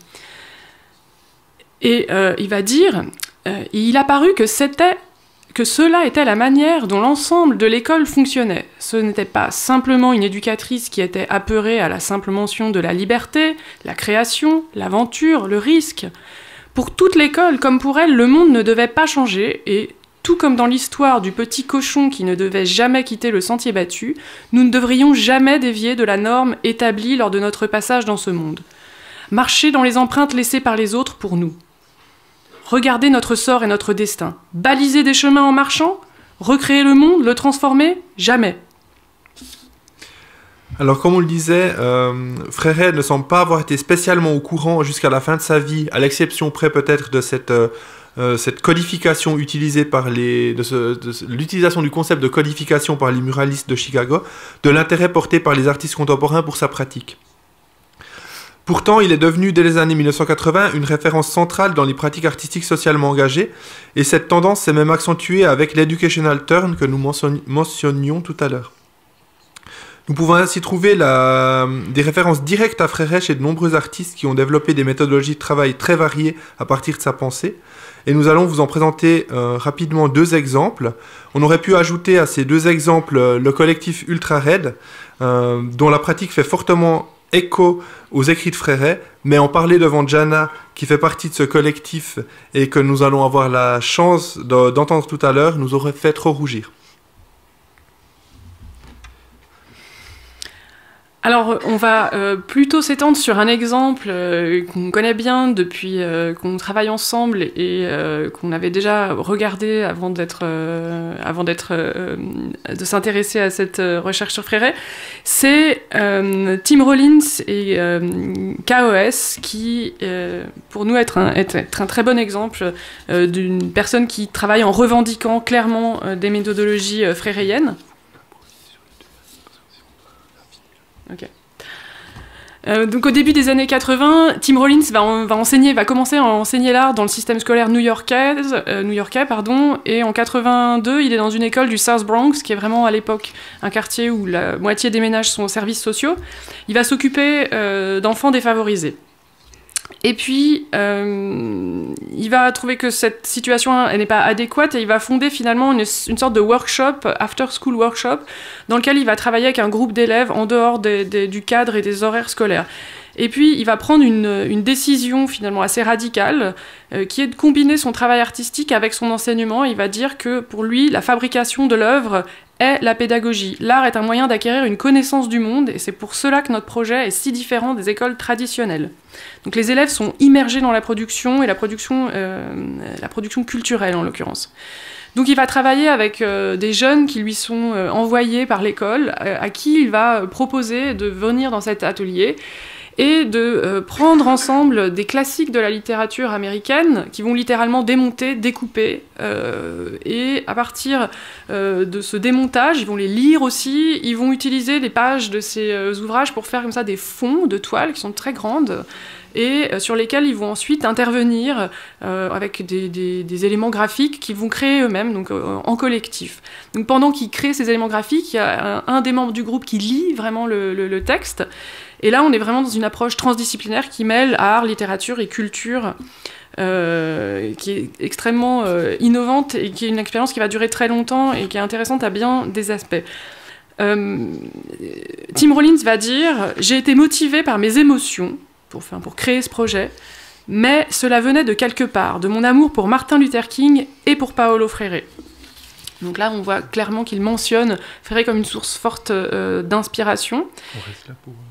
Et euh, il va dire, euh, il a paru que c'était, que cela était la manière dont l'ensemble de l'école fonctionnait. Ce n'était pas simplement une éducatrice qui était apeurée à la simple mention de la liberté, la création, l'aventure, le risque. Pour toute l'école, comme pour elle, le monde ne devait pas changer, et tout comme dans l'histoire du petit cochon qui ne devait jamais quitter le sentier battu, nous ne devrions jamais dévier de la norme établie lors de notre passage dans ce monde. Marcher dans les empreintes laissées par les autres pour nous. Regarder notre sort et notre destin. Baliser des chemins en marchant? Recréer le monde? Le transformer? Jamais.
Alors, comme on le disait, euh, Fréret ne semble pas avoir été spécialement au courant jusqu'à la fin de sa vie, à l'exception près peut-être de cette... Euh, Euh, cette codification utilisée par les, de, ce, de ce, l'utilisation du concept de codification par les muralistes de Chicago, de l'intérêt porté par les artistes contemporains pour sa pratique. Pourtant, il est devenu, dès les années mille neuf cent quatre-vingts, une référence centrale dans les pratiques artistiques socialement engagées, et cette tendance s'est même accentuée avec l'educational turn que nous mentionnions tout à l'heure. Nous pouvons ainsi trouver la... des références directes à Fréret chez de nombreux artistes qui ont développé des méthodologies de travail très variées à partir de sa pensée. Et nous allons vous en présenter euh, rapidement deux exemples. On aurait pu ajouter à ces deux exemples euh, le collectif Ultra Red, euh, dont la pratique fait fortement écho aux écrits de Fréret, mais en parler devant Jana, qui fait partie de ce collectif et que nous allons avoir la chance de, d'entendre tout à l'heure, nous aurait fait trop rougir.
Alors, on va euh, plutôt s'étendre sur un exemple euh, qu'on connaît bien depuis euh, qu'on travaille ensemble et euh, qu'on avait déjà regardé avant d'être, euh, avant d'être, euh, de s'intéresser à cette euh, recherche sur Fréret. C'est euh, Tim Rollins et euh, K O S qui, euh, pour nous, être un, être, être un très bon exemple euh, d'une personne qui travaille en revendiquant clairement euh, des méthodologies euh, fréréiennes. Okay. Euh, donc au début des années quatre-vingts, Tim Rollins va, en, va enseigner, va commencer à enseigner l'art dans le système scolaire new-yorkais, euh, new-yorkais, pardon, et en quatre-vingt-deux, il est dans une école du South Bronx, qui est vraiment à l'époque un quartier où la moitié des ménages sont aux services sociaux. Il va s'occuper euh, d'enfants défavorisés. Et puis, euh, il va trouver que cette situation elle n'est pas adéquate et il va fonder finalement une, une sorte de workshop, after-school workshop, dans lequel il va travailler avec un groupe d'élèves en dehors des, des, du cadre et des horaires scolaires. Et puis, il va prendre une, une décision finalement assez radicale, euh, qui est de combiner son travail artistique avec son enseignement. Il va dire que pour lui, la fabrication de l'œuvre est la pédagogie. L'art est un moyen d'acquérir une connaissance du monde, et c'est pour cela que notre projet est si différent des écoles traditionnelles. Donc les élèves sont immergés dans la production, et la production, euh, la production culturelle en l'occurrence. Donc il va travailler avec euh, des jeunes qui lui sont euh, envoyés par l'école, euh, à qui il va proposer de venir dans cet atelier, et de euh, prendre ensemble des classiques de la littérature américaine qui vont littéralement démonter, découper, euh, et à partir euh, de ce démontage, ils vont les lire aussi, ils vont utiliser les pages de ces euh, ouvrages pour faire comme ça des fonds de toiles qui sont très grandes, et euh, sur lesquels ils vont ensuite intervenir euh, avec des, des, des éléments graphiques qu'ils vont créer eux-mêmes, donc euh, en collectif. Donc pendant qu'ils créent ces éléments graphiques, il y a un, un des membres du groupe qui lit vraiment le, le, le texte. Et là, on est vraiment dans une approche transdisciplinaire qui mêle art, littérature et culture, euh, qui est extrêmement euh, innovante et qui est une expérience qui va durer très longtemps et qui est intéressante à bien des aspects. Euh, Tim Rollins va dire « J'ai été motivé par mes émotions pour, enfin, pour créer ce projet, mais cela venait de quelque part, de mon amour pour Martin Luther King et pour Paulo Freire. » Donc là, on voit clairement qu'il mentionne Freire comme une source forte euh, d'inspiration.
On reste là pour...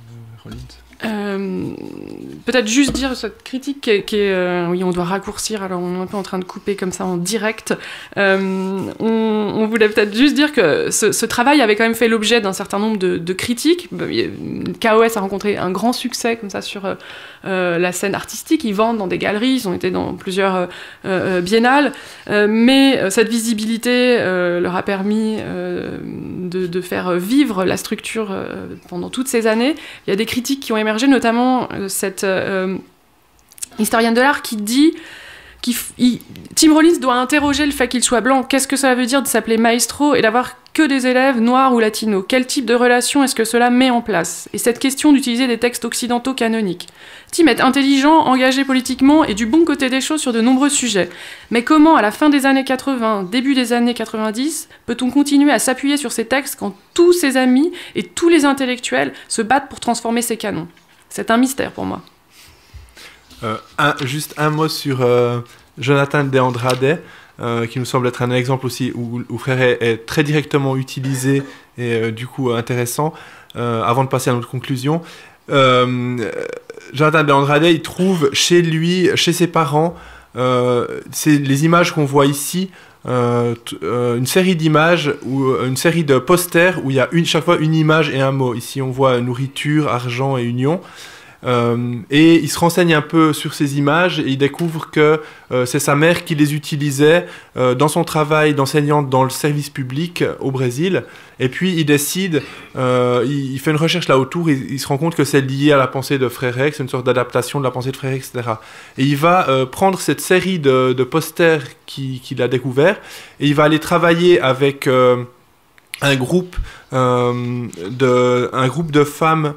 Euh, peut-être juste dire cette critique qui est, qui est euh, oui, on doit raccourcir, alors on est un peu en train de couper comme ça en direct. Euh, on, on voulait peut-être juste dire que ce, ce travail avait quand même fait l'objet d'un certain nombre de, de critiques. K O S a rencontré un grand succès comme ça sur euh, la scène artistique. Ils vendent dans des galeries, ils ont été dans plusieurs euh, euh, biennales, euh, mais euh, cette visibilité euh, leur a permis euh, de, de faire vivre la structure euh, pendant toutes ces années. Il y a des critiques qui ont émergé, notamment euh, cette euh, historienne de l'art qui dit qu'il Tim Rollins doit interroger le fait qu'il soit blanc. Qu'est-ce que ça veut dire de s'appeler maestro et d'avoir que des élèves noirs ou latinos? Quel type de relation est-ce que cela met en place? Et cette question d'utiliser des textes occidentaux canoniques. Tim est intelligent, engagé politiquement et du bon côté des choses sur de nombreux sujets. Mais comment, à la fin des années quatre-vingts, début des années quatre-vingt-dix, peut-on continuer à s'appuyer sur ces textes quand tous ses amis et tous les intellectuels se battent pour transformer ces canons? C'est un mystère pour moi.
Euh, un, juste un mot sur euh, Jonathan de Andrade, euh, qui nous semble être un exemple aussi où, où Freire est très directement utilisé et euh, du coup intéressant, euh, avant de passer à notre conclusion. Euh, Jonathan de Andrade, il trouve chez lui, chez ses parents, euh, c'est les images qu'on voit ici, euh, euh, une série d'images, ou une série de posters où il y a une, chaque fois une image et un mot. Ici on voit nourriture, argent et union. Euh, et il se renseigne un peu sur ces images et il découvre que euh, c'est sa mère qui les utilisait euh, dans son travail d'enseignante dans le service public au Brésil. Et puis il décide, euh, il, il fait une recherche là autour, il, il se rend compte que c'est lié à la pensée de Frère, c'est une sorte d'adaptation de la pensée de Frère, et cetera. Et il va euh, prendre cette série de, de posters qu'il qui a découvert et il va aller travailler avec euh, un groupe Euh, de, un groupe de femmes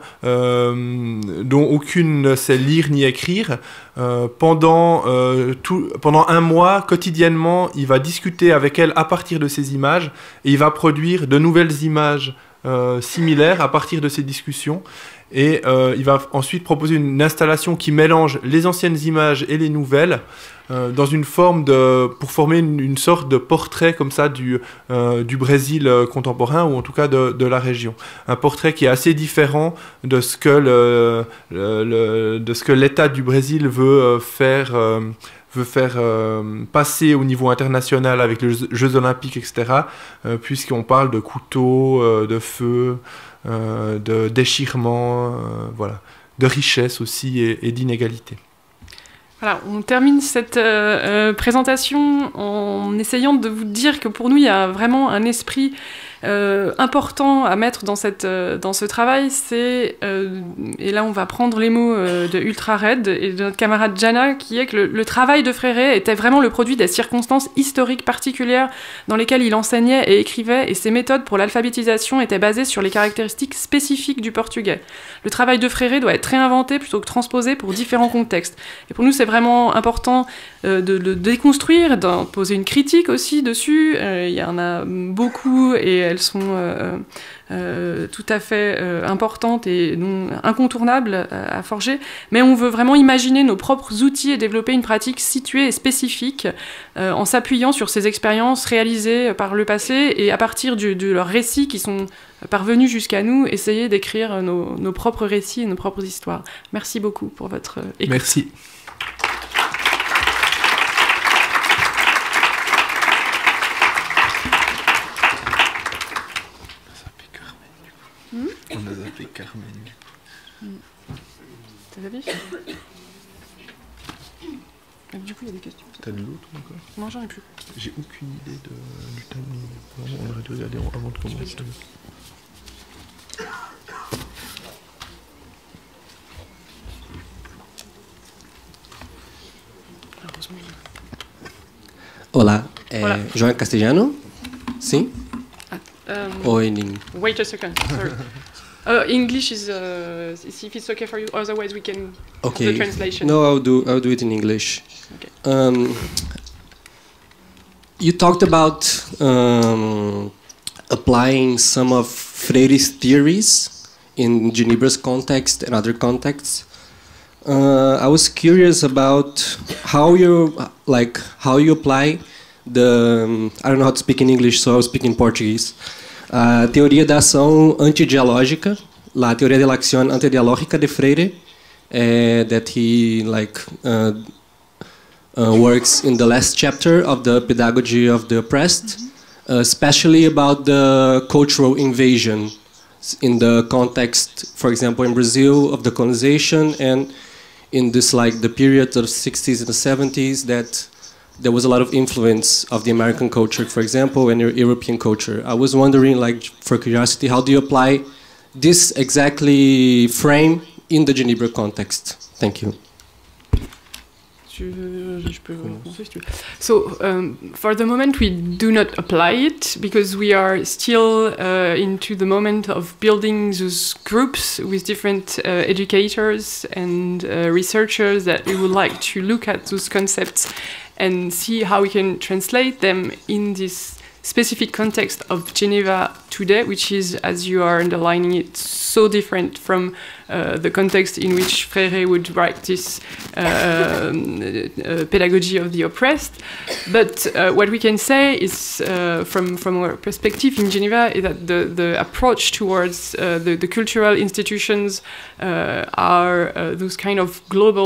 euh, dont aucune ne sait lire ni écrire. Euh, pendant, euh, tout, pendant un mois, quotidiennement, il va discuter avec elles à partir de ces images et il va produire de nouvelles images euh, similaires à partir de ces discussions. Et euh, il va ensuite proposer une installation qui mélange les anciennes images et les nouvelles euh, dans une forme de, pour former une, une sorte de portrait comme ça du, euh, du Brésil contemporain ou en tout cas de, de la région. Un portrait qui est assez différent de ce que le, le, le, de ce que l'État du Brésil veut faire, euh, veut faire euh, passer au niveau international avec les Jeux Olympiques, et cetera, euh, puisqu'on parle de couteaux, euh, de feu, Euh, de déchirement, euh, voilà, de richesse aussi et, et d'inégalité.
Voilà, on termine cette euh, euh, présentation en essayant de vous dire que pour nous, il y a vraiment un esprit euh, important à mettre dans, cette, euh, dans ce travail. C'est, euh, et là, on va prendre les mots euh, de Ultra Red et de notre camarade Jana, qui est que le, le travail de Freire était vraiment le produit des circonstances historiques particulières dans lesquelles il enseignait et écrivait, et ses méthodes pour l'alphabétisation étaient basées sur les caractéristiques spécifiques du portugais. Le travail de Freire doit être réinventé plutôt que transposé pour différents contextes. Et pour nous, c'est vraiment important euh, de le déconstruire, d'en poser une critique aussi dessus. Euh, il y en a beaucoup et elles sont euh, euh, tout à fait euh, importantes et non incontournables à, à forger. Mais on veut vraiment imaginer nos propres outils et développer une pratique située et spécifique euh, en s'appuyant sur ces expériences réalisées par le passé et à partir du, de leurs récits qui sont parvenus jusqu'à nous, essayer d'écrire nos, nos propres récits et nos propres histoires. Merci beaucoup pour votre écoute.
Merci.
Hmm?
On les a appelés Carmen.
Hmm. T'as vu? Du coup, il y a des questions.
T'as de l'autre encore?
Non, j'en ai plus.
J'ai aucune idée de, du timing. Vraiment, on aurait dû regarder avant de commencer.
Olá, é
Olá.
João Castellano? Sim?
Um,
Ou em inglês?
Wait a second. Sorry. Uh, English is uh, if it's okay for you. Otherwise, we can
Okay.
have the translation.
No, I'll do. I'll do it in English.
Okay.
Um, you talked about um, applying some of Freire's theories in Genebra's context and other contexts. Uh, I was curious about how you like how you apply the. Um, I don't know how to speak in English, so I'll speak in Portuguese. A teoria da ação antidialógica, la teoria de la acción antidialógica de Freire, uh, that he like uh, uh, works in the last chapter of the Pedagogy of the Oppressed, mm-hmm. uh, especially about the cultural invasion in the context, for example, in Brazil of the colonization, and in this like the period of the sixties and the seventies that there was a lot of influence of the American culture, for example, and European culture. I was wondering, like, for curiosity, how do you apply this exactly frame in the Genebra context? Thank you.
So, um, for the moment, we do not apply it because we are still uh, into the moment of building those groups with different uh, educators and uh, researchers that we would like to look at those concepts and see how we can translate them in this specific context of Geneva today, which is, as you are underlining it, so different from uh, the context in which Freire would write this uh, uh, pedagogy of the oppressed. But uh, what we can say is, uh, from, from our perspective in Geneva, is that the, the approach towards uh, the, the cultural institutions uh, are uh, those kind of global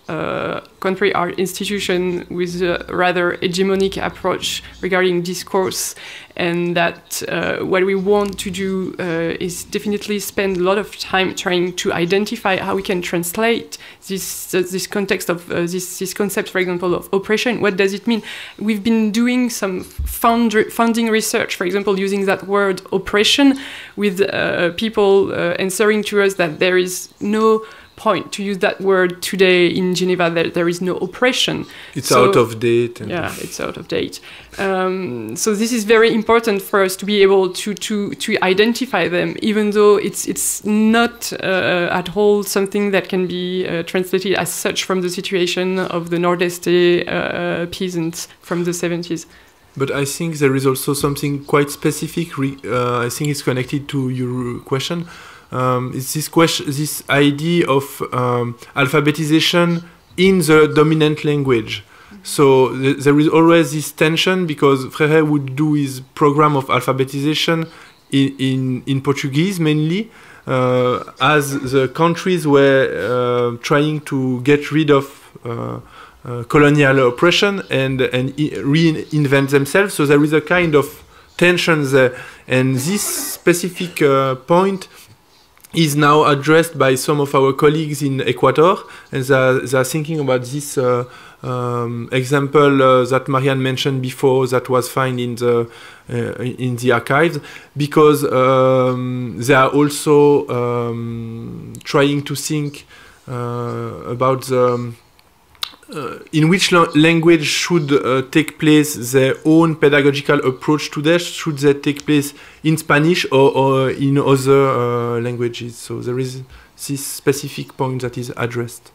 uh, country art institution with a rather hegemonic approach regarding discourse, and that uh, what we want to do uh, is definitely spend a lot of time trying to identify how we can translate this uh, this context of uh, this this concept, for example, of oppression. What does it mean? We've been doing some fund funding research, for example, using that word oppression, with uh, people uh, answering to us that there is no point to use that word today in Geneva. There, there is no oppression.
It's
so,
out of date. And
yeah, it's out of date. Um, so this is very important for us to be able to to to identify them, even though it's it's not uh, at all something that can be uh, translated as such from the situation of the Nord-Este uh, peasants from the seventies.
But I think there is also something quite specific. Re uh, I think it's connected to your question. Um, it's this question, this idea of um, alphabetization in the dominant language. Mm-hmm. So th there is always this tension, because Freire would do his program of alphabetization in in, in Portuguese mainly, uh, as the countries were uh, trying to get rid of uh, uh, colonial oppression and and reinvent themselves. So there is a kind of tension there, and this specific uh, point is now addressed by some of our colleagues in Ecuador, and they are, they are thinking about this uh, um, example uh, that Marianne mentioned before, that was found in the uh, in the archives, because um, they are also um, trying to think uh, about the Uh, in which la language should uh, take place their own pedagogical approach to this? Should they take place in Spanish or, or in other uh, languages? So there is this specific point that is addressed.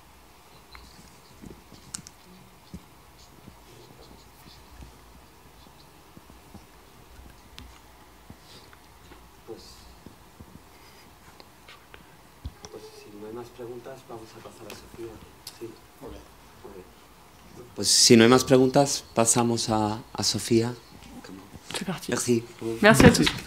Pues si no hay más preguntas, pasamos a, a Sofía.
C'est parti.
Merci.
Merci à tous.